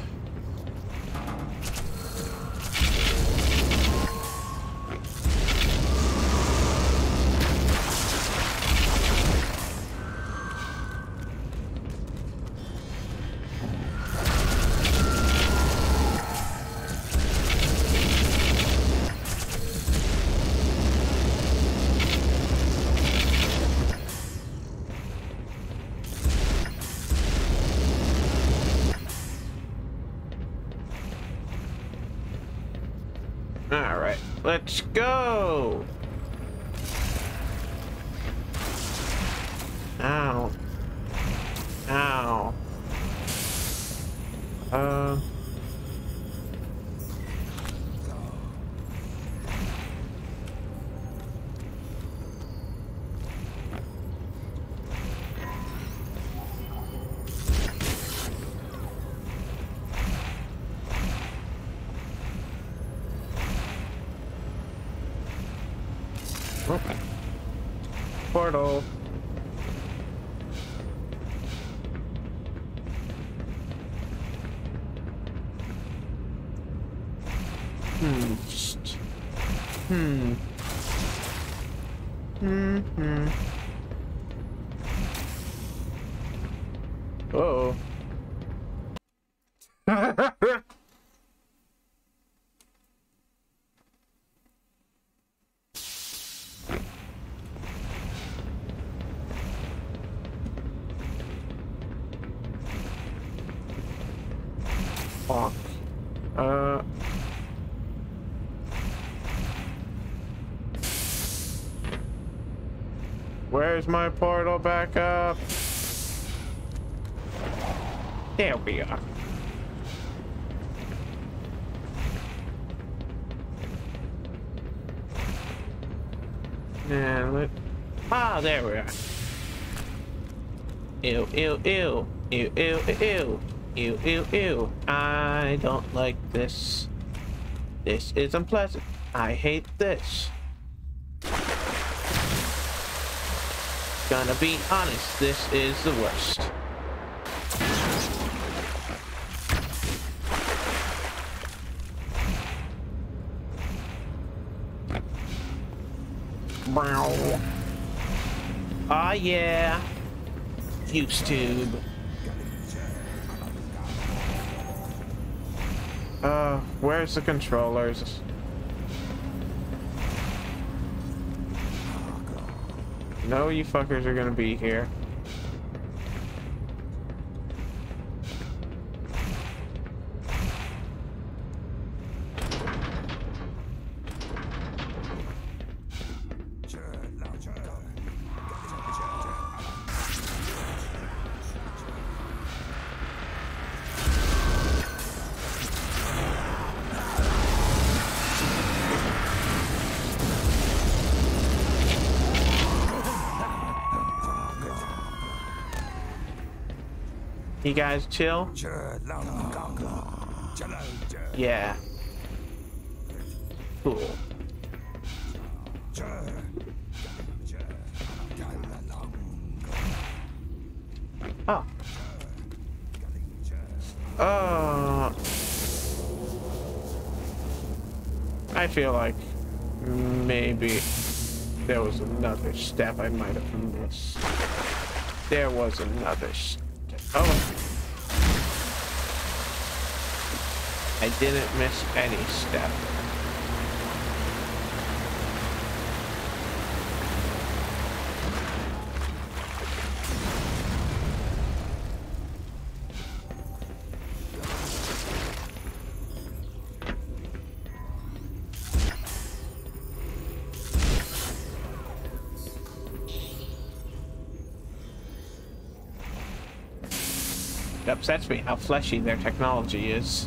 All right, let's go. Ow. Ow. Uh. Okay. Portal. Hmm. Just. Hmm. Hmm. Hmm. Uh-oh. Fuck. Uh. Where's my portal back up? There we are. And let. Ah, there we are. Ew, ew, ew. Ew, ew, ew. Ew, ew, ew. I don't like this. This is unpleasant. I hate this. Gonna be honest, this is the worst. Ah, yeah. Fuse tube. Uh, where's the controllers? No, you fuckers are gonna be here. You guys chill? Yeah. Cool. Oh. Uh, I feel like maybe There was another step I might have missed. There was another step. Oh. I didn't miss any step. It upsets me how fleshy their technology is.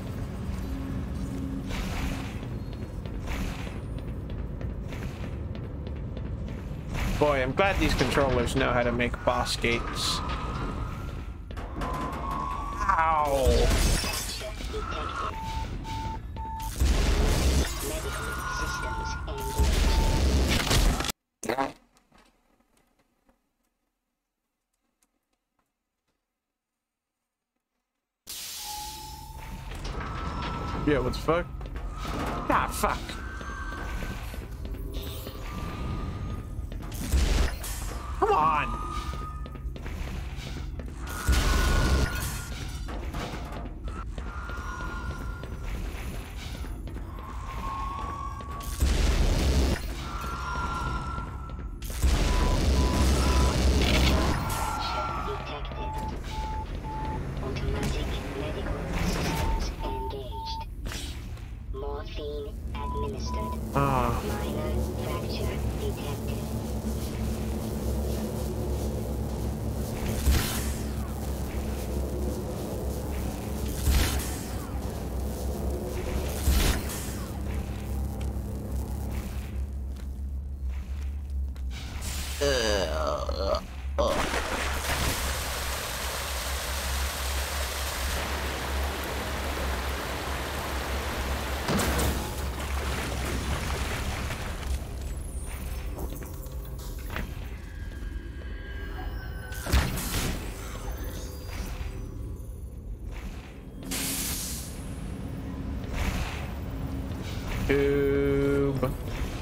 Boy, I'm glad these controllers know how to make boss gates. Ow! Yeah, what the fuck? Ah, fuck. Come on. Tube.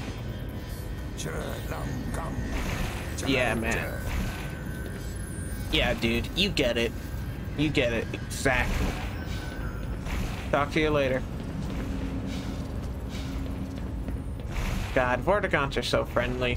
Yeah, man. Yeah, dude, you get it. You get it. Exactly. Talk to you later. God, Vortigons are so friendly.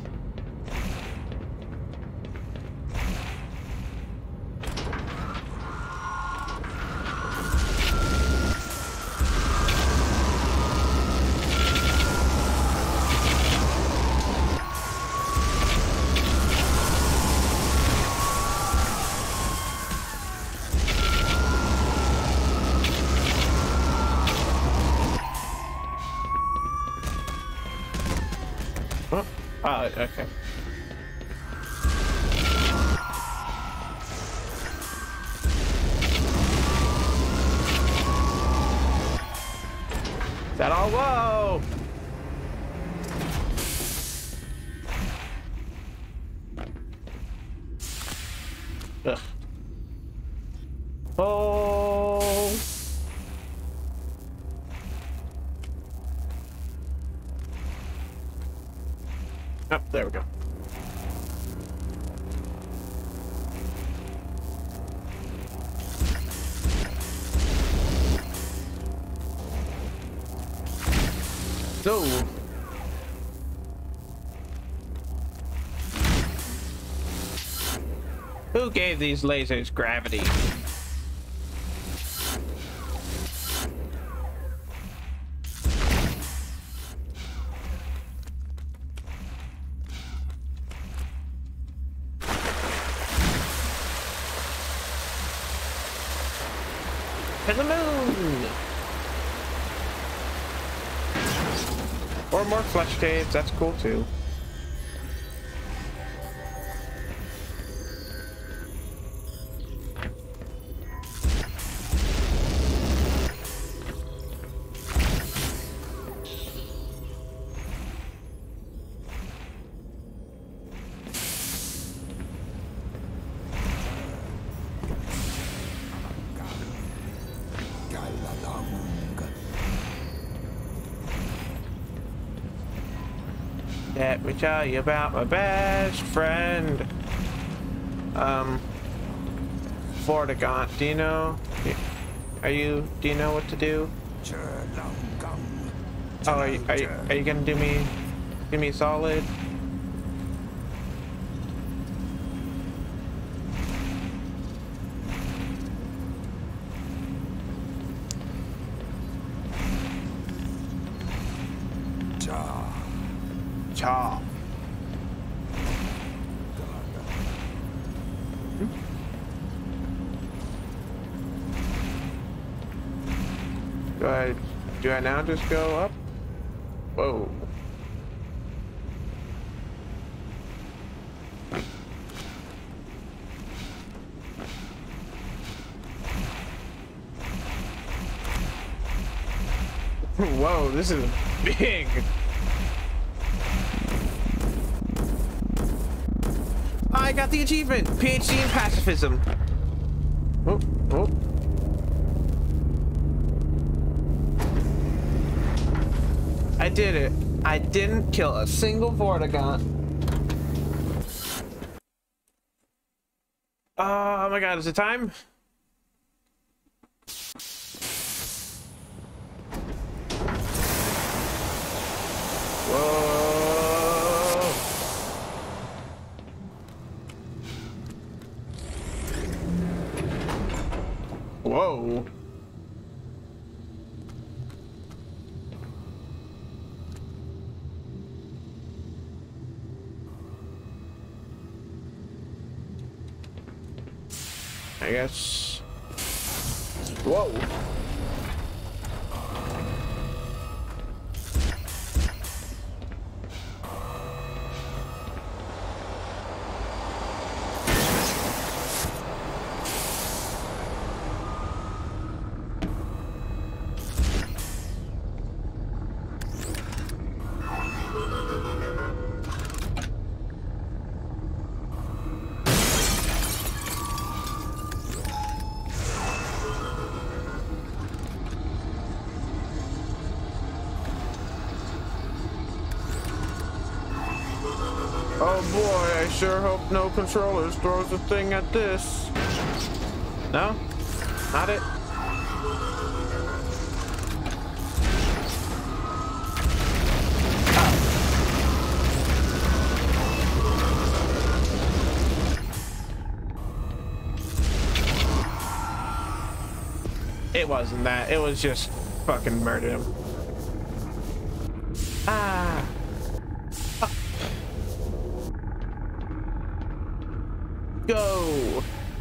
Oh, okay. Is that all? Whoa! Ugh. Oh! Oh, there we go. So, who gave these lasers gravity? To the moon! Or more flesh caves, that's cool too. Let me tell you about my best friend. Um, Vortigaunt, do you know? Are you, do you know what to do? Oh, are you, are you, are you gonna do me, do me solid? Cha. Cha. Do I, do I now just go up? Whoa. Whoa, this is big. I got the achievement, PhD in pacifism. Oh, oh. I did it. I didn't kill a single Vortigaunt. Oh my god, is it time? Whoa. Whoa. I guess. Whoa. Oh boy, I sure hope no controllers throws a thing at this. No? Not it? It wasn't that. It was just fucking murder him. Ah. Ah. Go.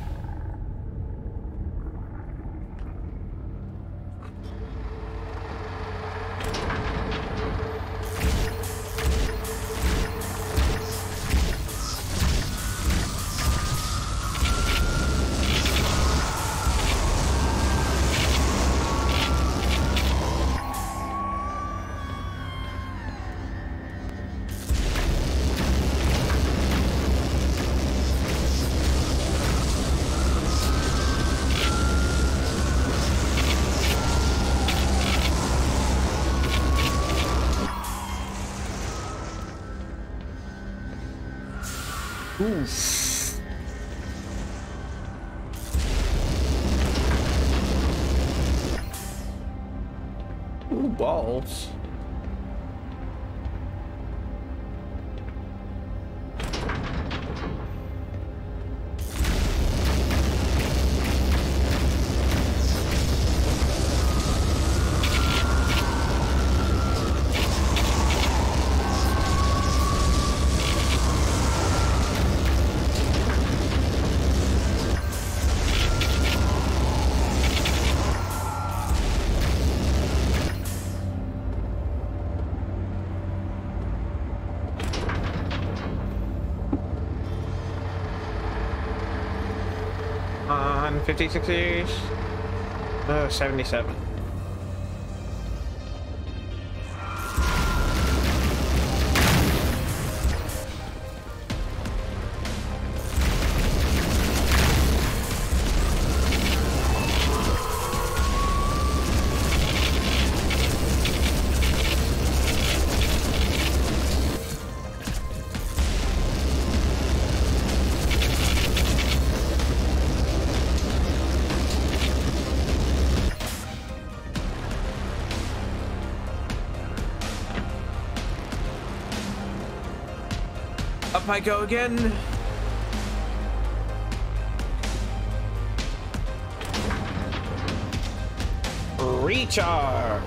Oof. Ooh, balls. On fifty-six years, uh, seventy-seven. Up I go again. Recharge.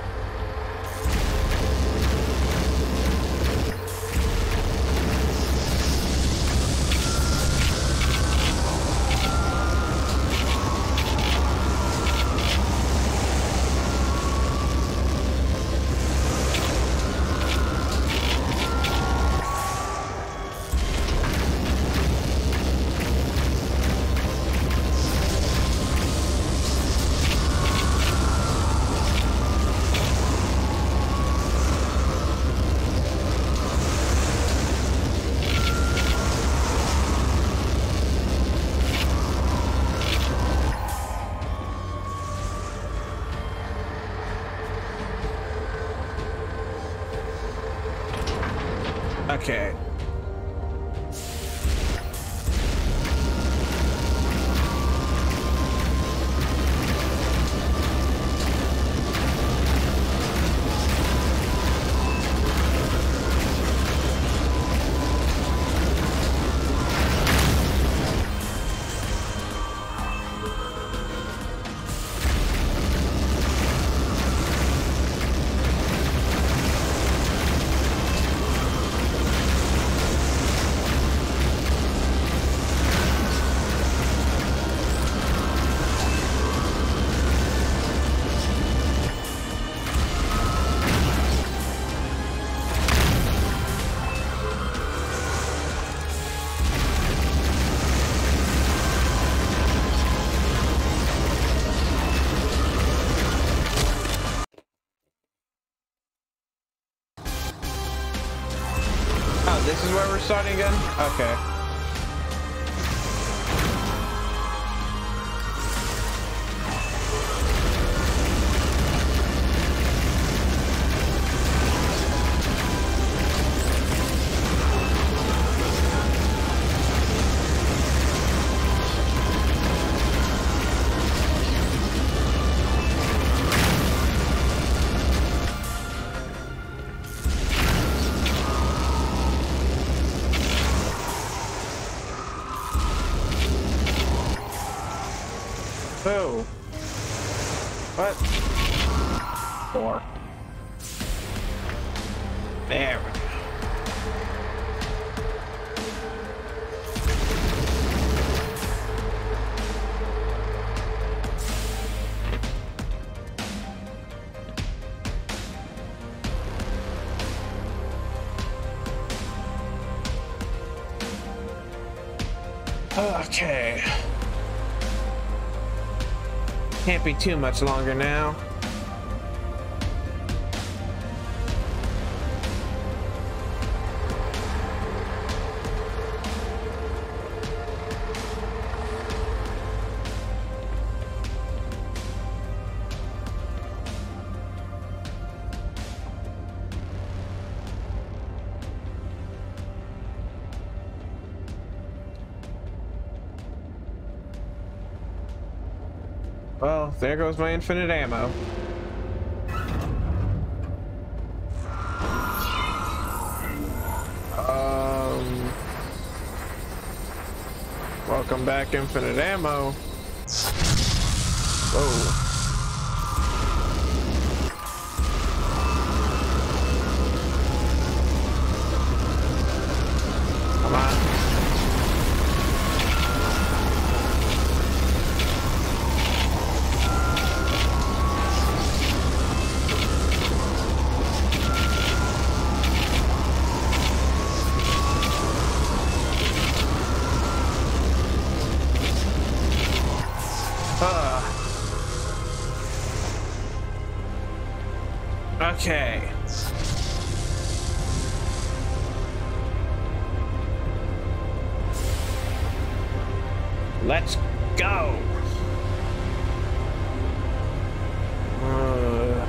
Okay. Oh, this is where we're starting again? Okay. Boo. What? Four. There we go. Okay. Can't be too much longer now. Well, there goes my infinite ammo. Um, welcome back, infinite ammo. Whoa. Come on. Okay. Let's go. Uh,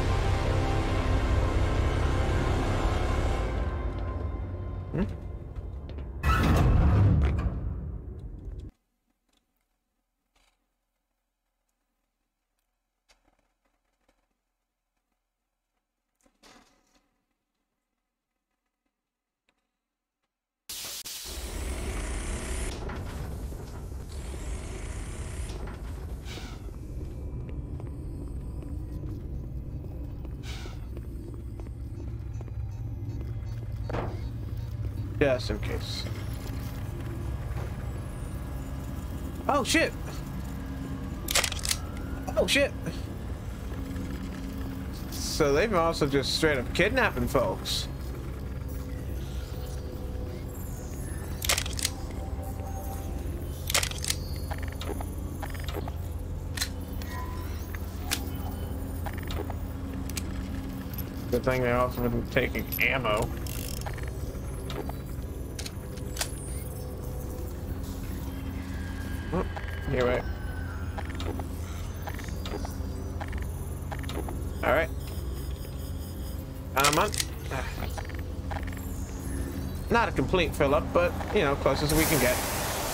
hmm? Just in case. Oh shit! Oh shit! So they've also just straight up kidnapping folks. Good thing they also been taking ammo. Oh, here, wait. All right. Um, I'm, not a complete fill up, but you know, closest we can get.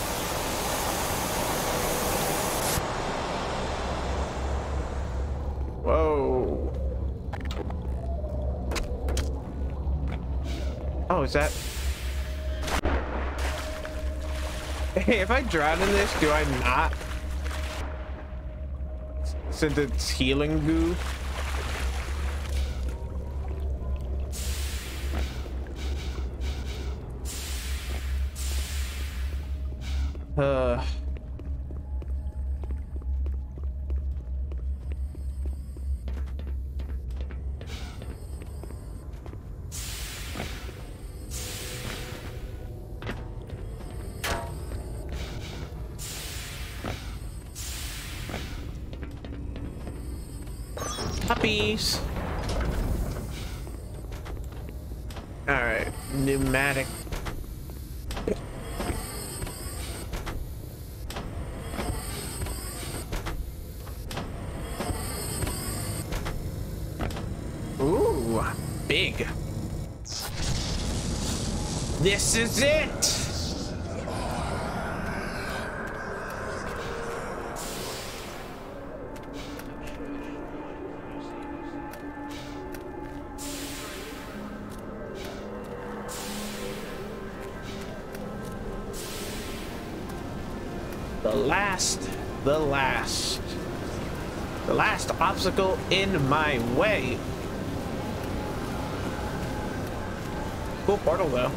Whoa. Oh, is that? Hey, if I drown in this, do I not? Since it's healing goo. Uh. Puppies. All right, pneumatic. Ooh, big. This is it. The last, the last, the last obstacle in my way. Cool portal though.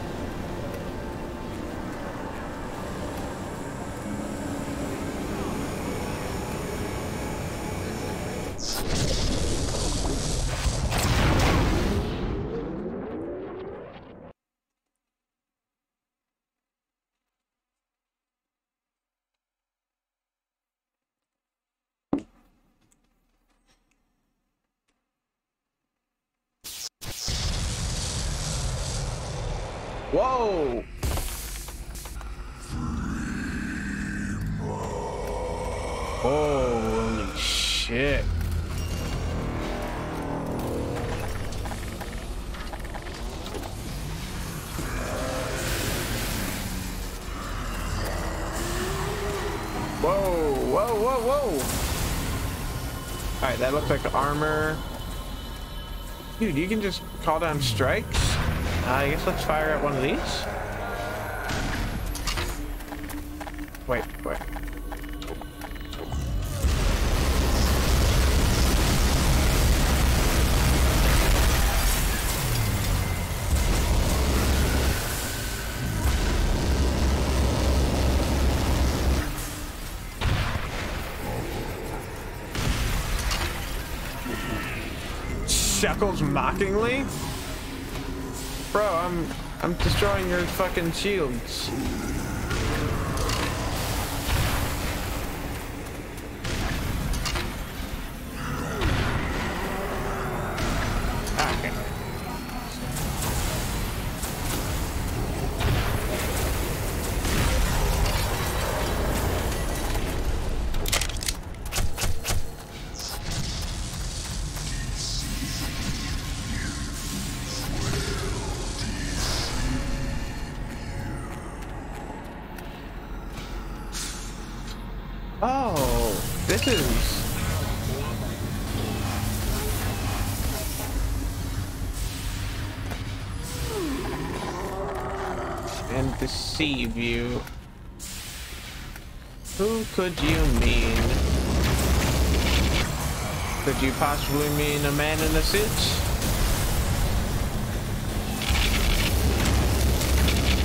Whoa! Holy shit. Whoa, whoa, whoa, whoa. Alright, that looks like armor. Dude, you can just call down strikes? Uh, I guess let's fire at one of these. Wait, wait. Chuckles mockingly? Bro, I'm I'm destroying your fucking shields. Okay. Oh, this is... And deceive you. Who could you mean? Could you possibly mean a man in a suit?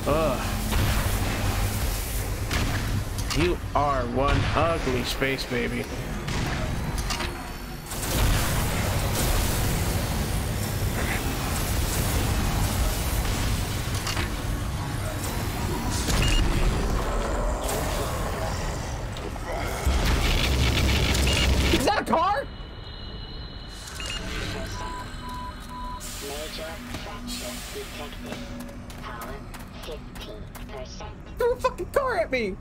Ugh. You are one ugly space baby. Is that a car? Major fracture detected. Power fifteen percent. Threw a fucking car at me.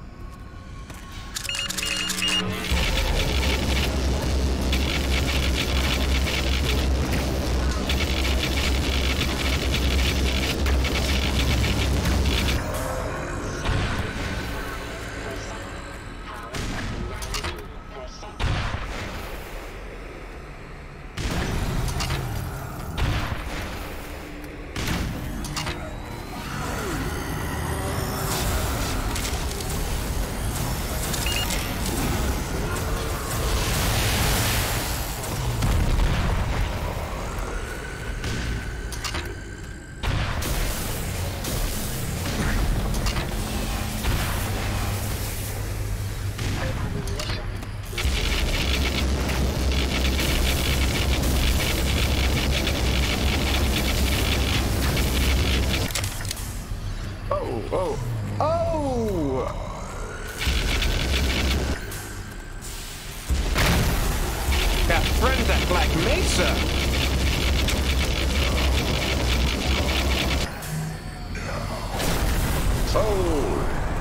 Oh, oh! Got friends at Black Mesa. Oh!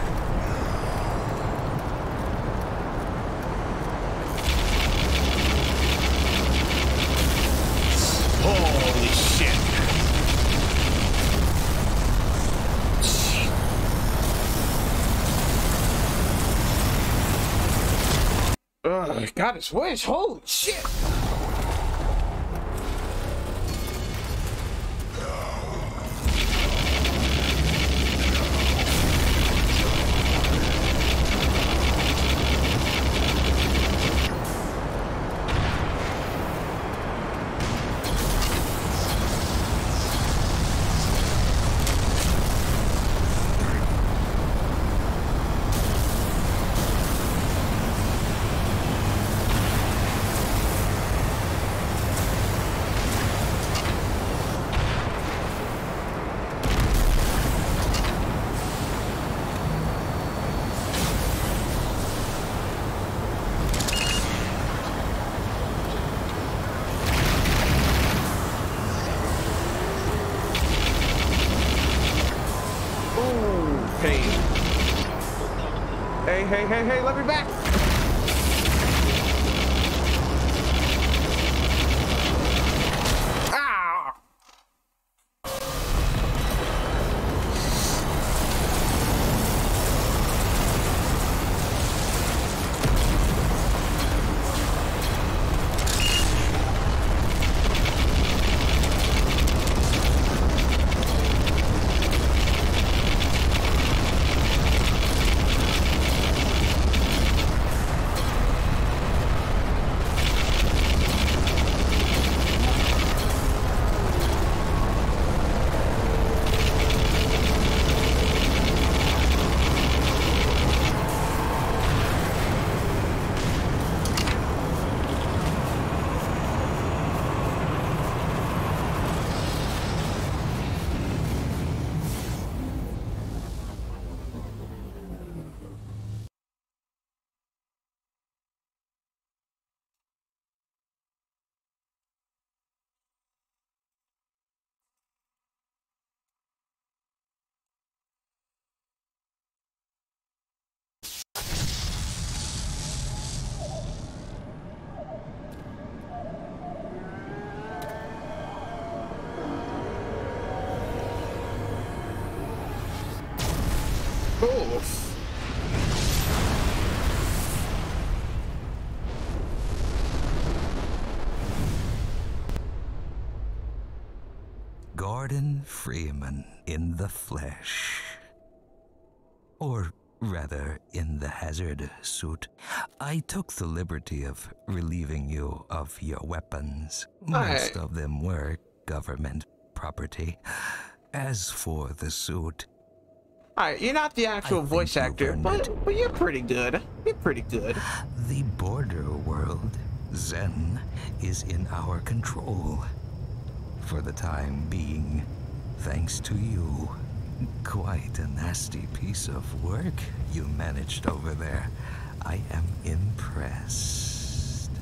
Holy shit. Ugh, got his wish. Holy shit. Hey. Hey, hey, hey, hey, let me back! Ah! Oof. Gordon Freeman in the flesh. Or rather, in the hazard suit. I took the liberty of relieving you of your weapons. Most Aye. of them were government property. As for the suit, Alright, you're not the actual I think voice you've actor, earned but, it. but you're pretty good. You're pretty good. The border world, Zen, is in our control. For the time being, thanks to you. Quite a nasty piece of work you managed over there. I am impressed.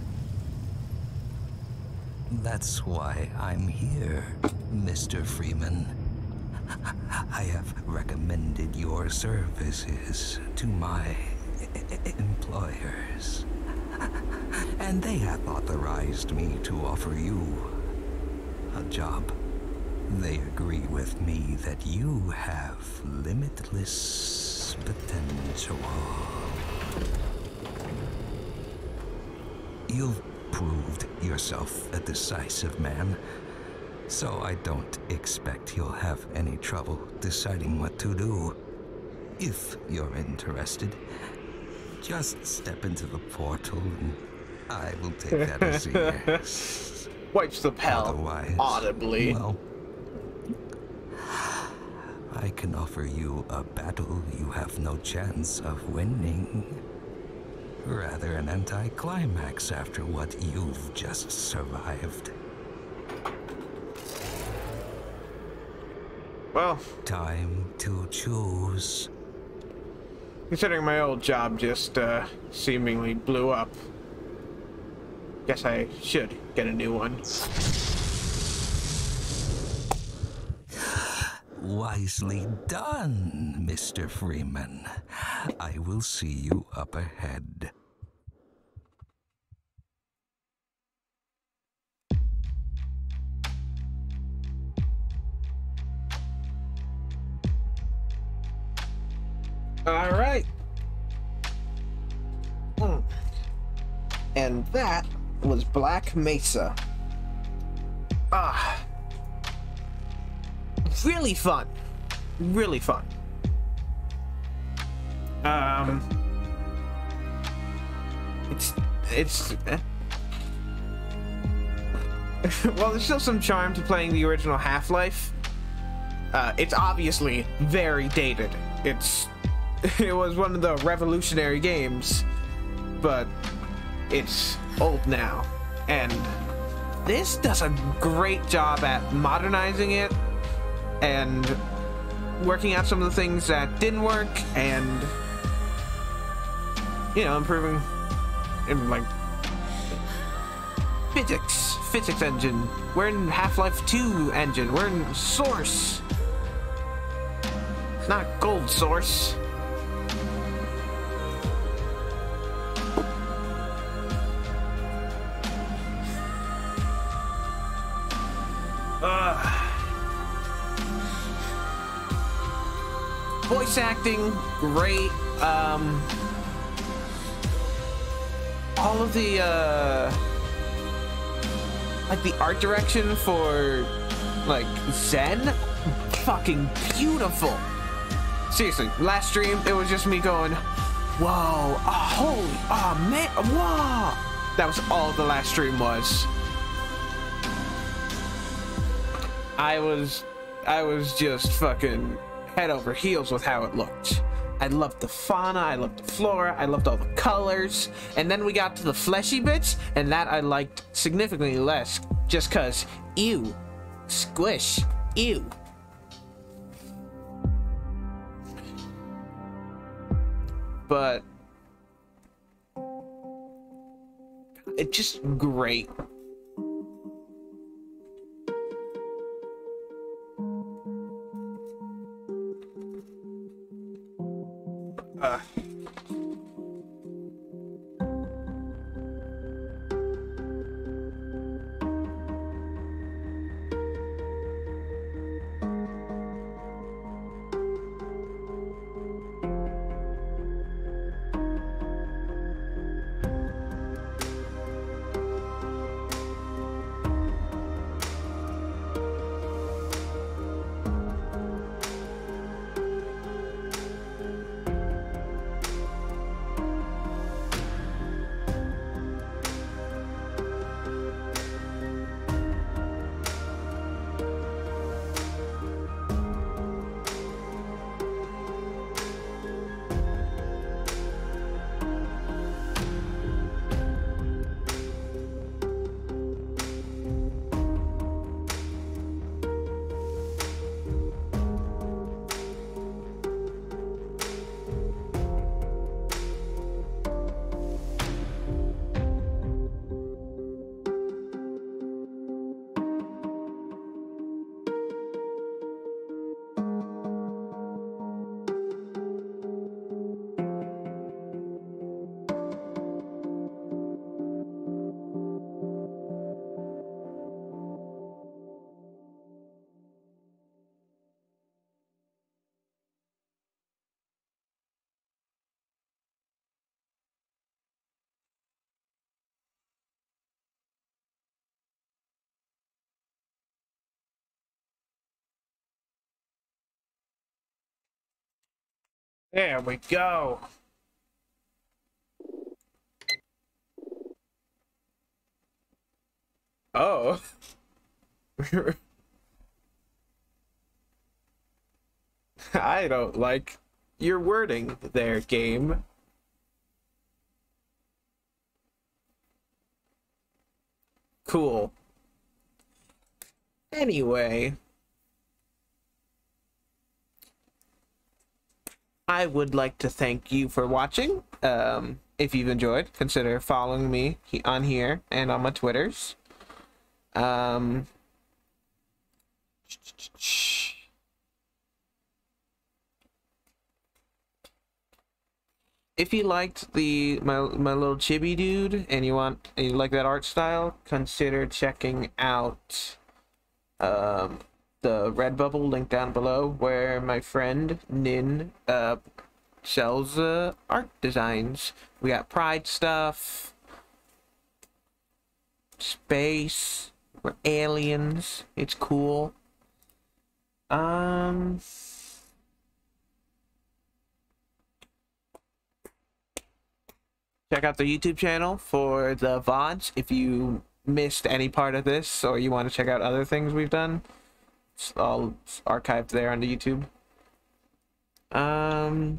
That's why I'm here, Mister Freeman. I have recommended your services to my employers. And they have authorized me to offer you a job. They agree with me that you have limitless potential. You've proved yourself a decisive man, so I don't expect you'll have any trouble deciding what to do. If you're interested, just step into the portal and I will take that as a yes. Wipes the pal Otherwise, audibly. well, I can offer you a battle you have no chance of winning. Rather an anticlimax after what you've just survived. Well, Time to choose. considering my old job just uh, seemingly blew up, guess I should get a new one. Wisely done, Mister Freeman. I will see you up ahead. All right. Hmm. And that was Black Mesa. Ah. Really fun. Really fun. Um. It's it's. Eh. Well, there's still some charm to playing the original Half-Life. Uh, it's obviously very dated. It's it was one of the revolutionary games, but it's old now, and this does a great job at modernizing it and working out some of the things that didn't work, and you know, improving in like physics physics engine. We're in Half-Life two engine. We're in Source, not Gold Source. Uh, voice acting, great. Um, all of the, uh, like the art direction for, like, Zen, fucking beautiful. Seriously, last stream, it was just me going, whoa, oh, holy, oh, man, whoa. That was all the last stream was. I was, I was just fucking head over heels with how it looked. I loved the fauna, I loved the flora, I loved all the colors, and then we got to the fleshy bits, and that I liked significantly less, just cause, ew, squish, ew. But it's just great. Uh, There we go. Oh. I don't like your wording there, game. Cool. Anyway, I would like to thank you for watching. Um, if you've enjoyed, consider following me he on here and on my Twitters. Um, if you liked the my my little chibi dude and you want and you like that art style, consider checking out um the Redbubble link down below, where my friend Nin uh sells uh, art designs. We got Pride stuff, space, we're aliens. It's cool. Um. Check out the YouTube channel for the V O Ds if you missed any part of this or you want to check out other things we've done. It's all archived there on the YouTube. Um,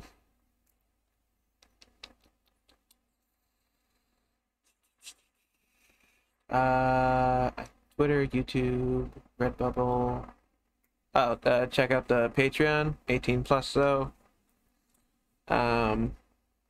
uh, Twitter, YouTube, Redbubble. Oh, uh, check out the Patreon, eighteen plus though. Um,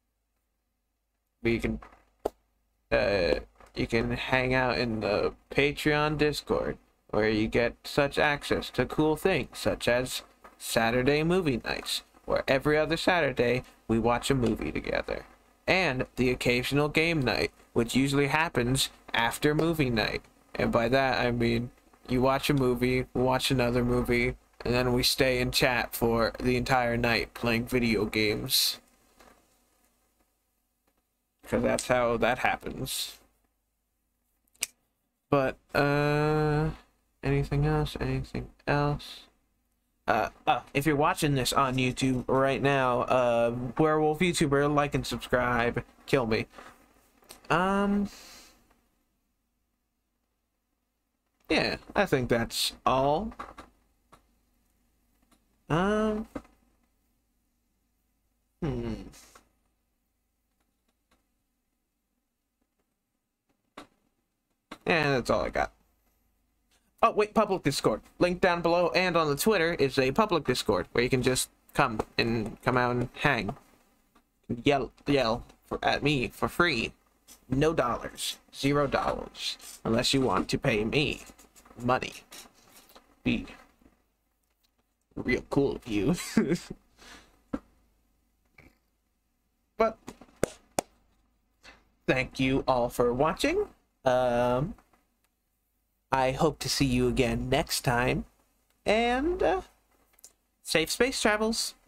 we can, uh, you can hang out in the Patreon Discord, where you get such access to cool things such as Saturday movie nights, where every other Saturday we watch a movie together, and the occasional game night, which usually happens after movie night. And by that I mean you watch a movie, watch another movie, and then we stay and chat for the entire night playing video games. Because that's how that happens. But, uh... anything else? Anything else? Uh, uh, if you're watching this on YouTube right now, uh, Werewolf YouTuber, like and subscribe. Kill me. Um... Yeah, I think that's all. Um... Hmm... Yeah, that's all I got. Oh, wait, public Discord. Link down below and on the Twitter is a public Discord where you can just come and come out and hang. Yell, yell for, at me for free. No dollars. Zero dollars. Unless you want to pay me money. Be real cool of you. But thank you all for watching. Um, I hope to see you again next time, and uh, safe space travels.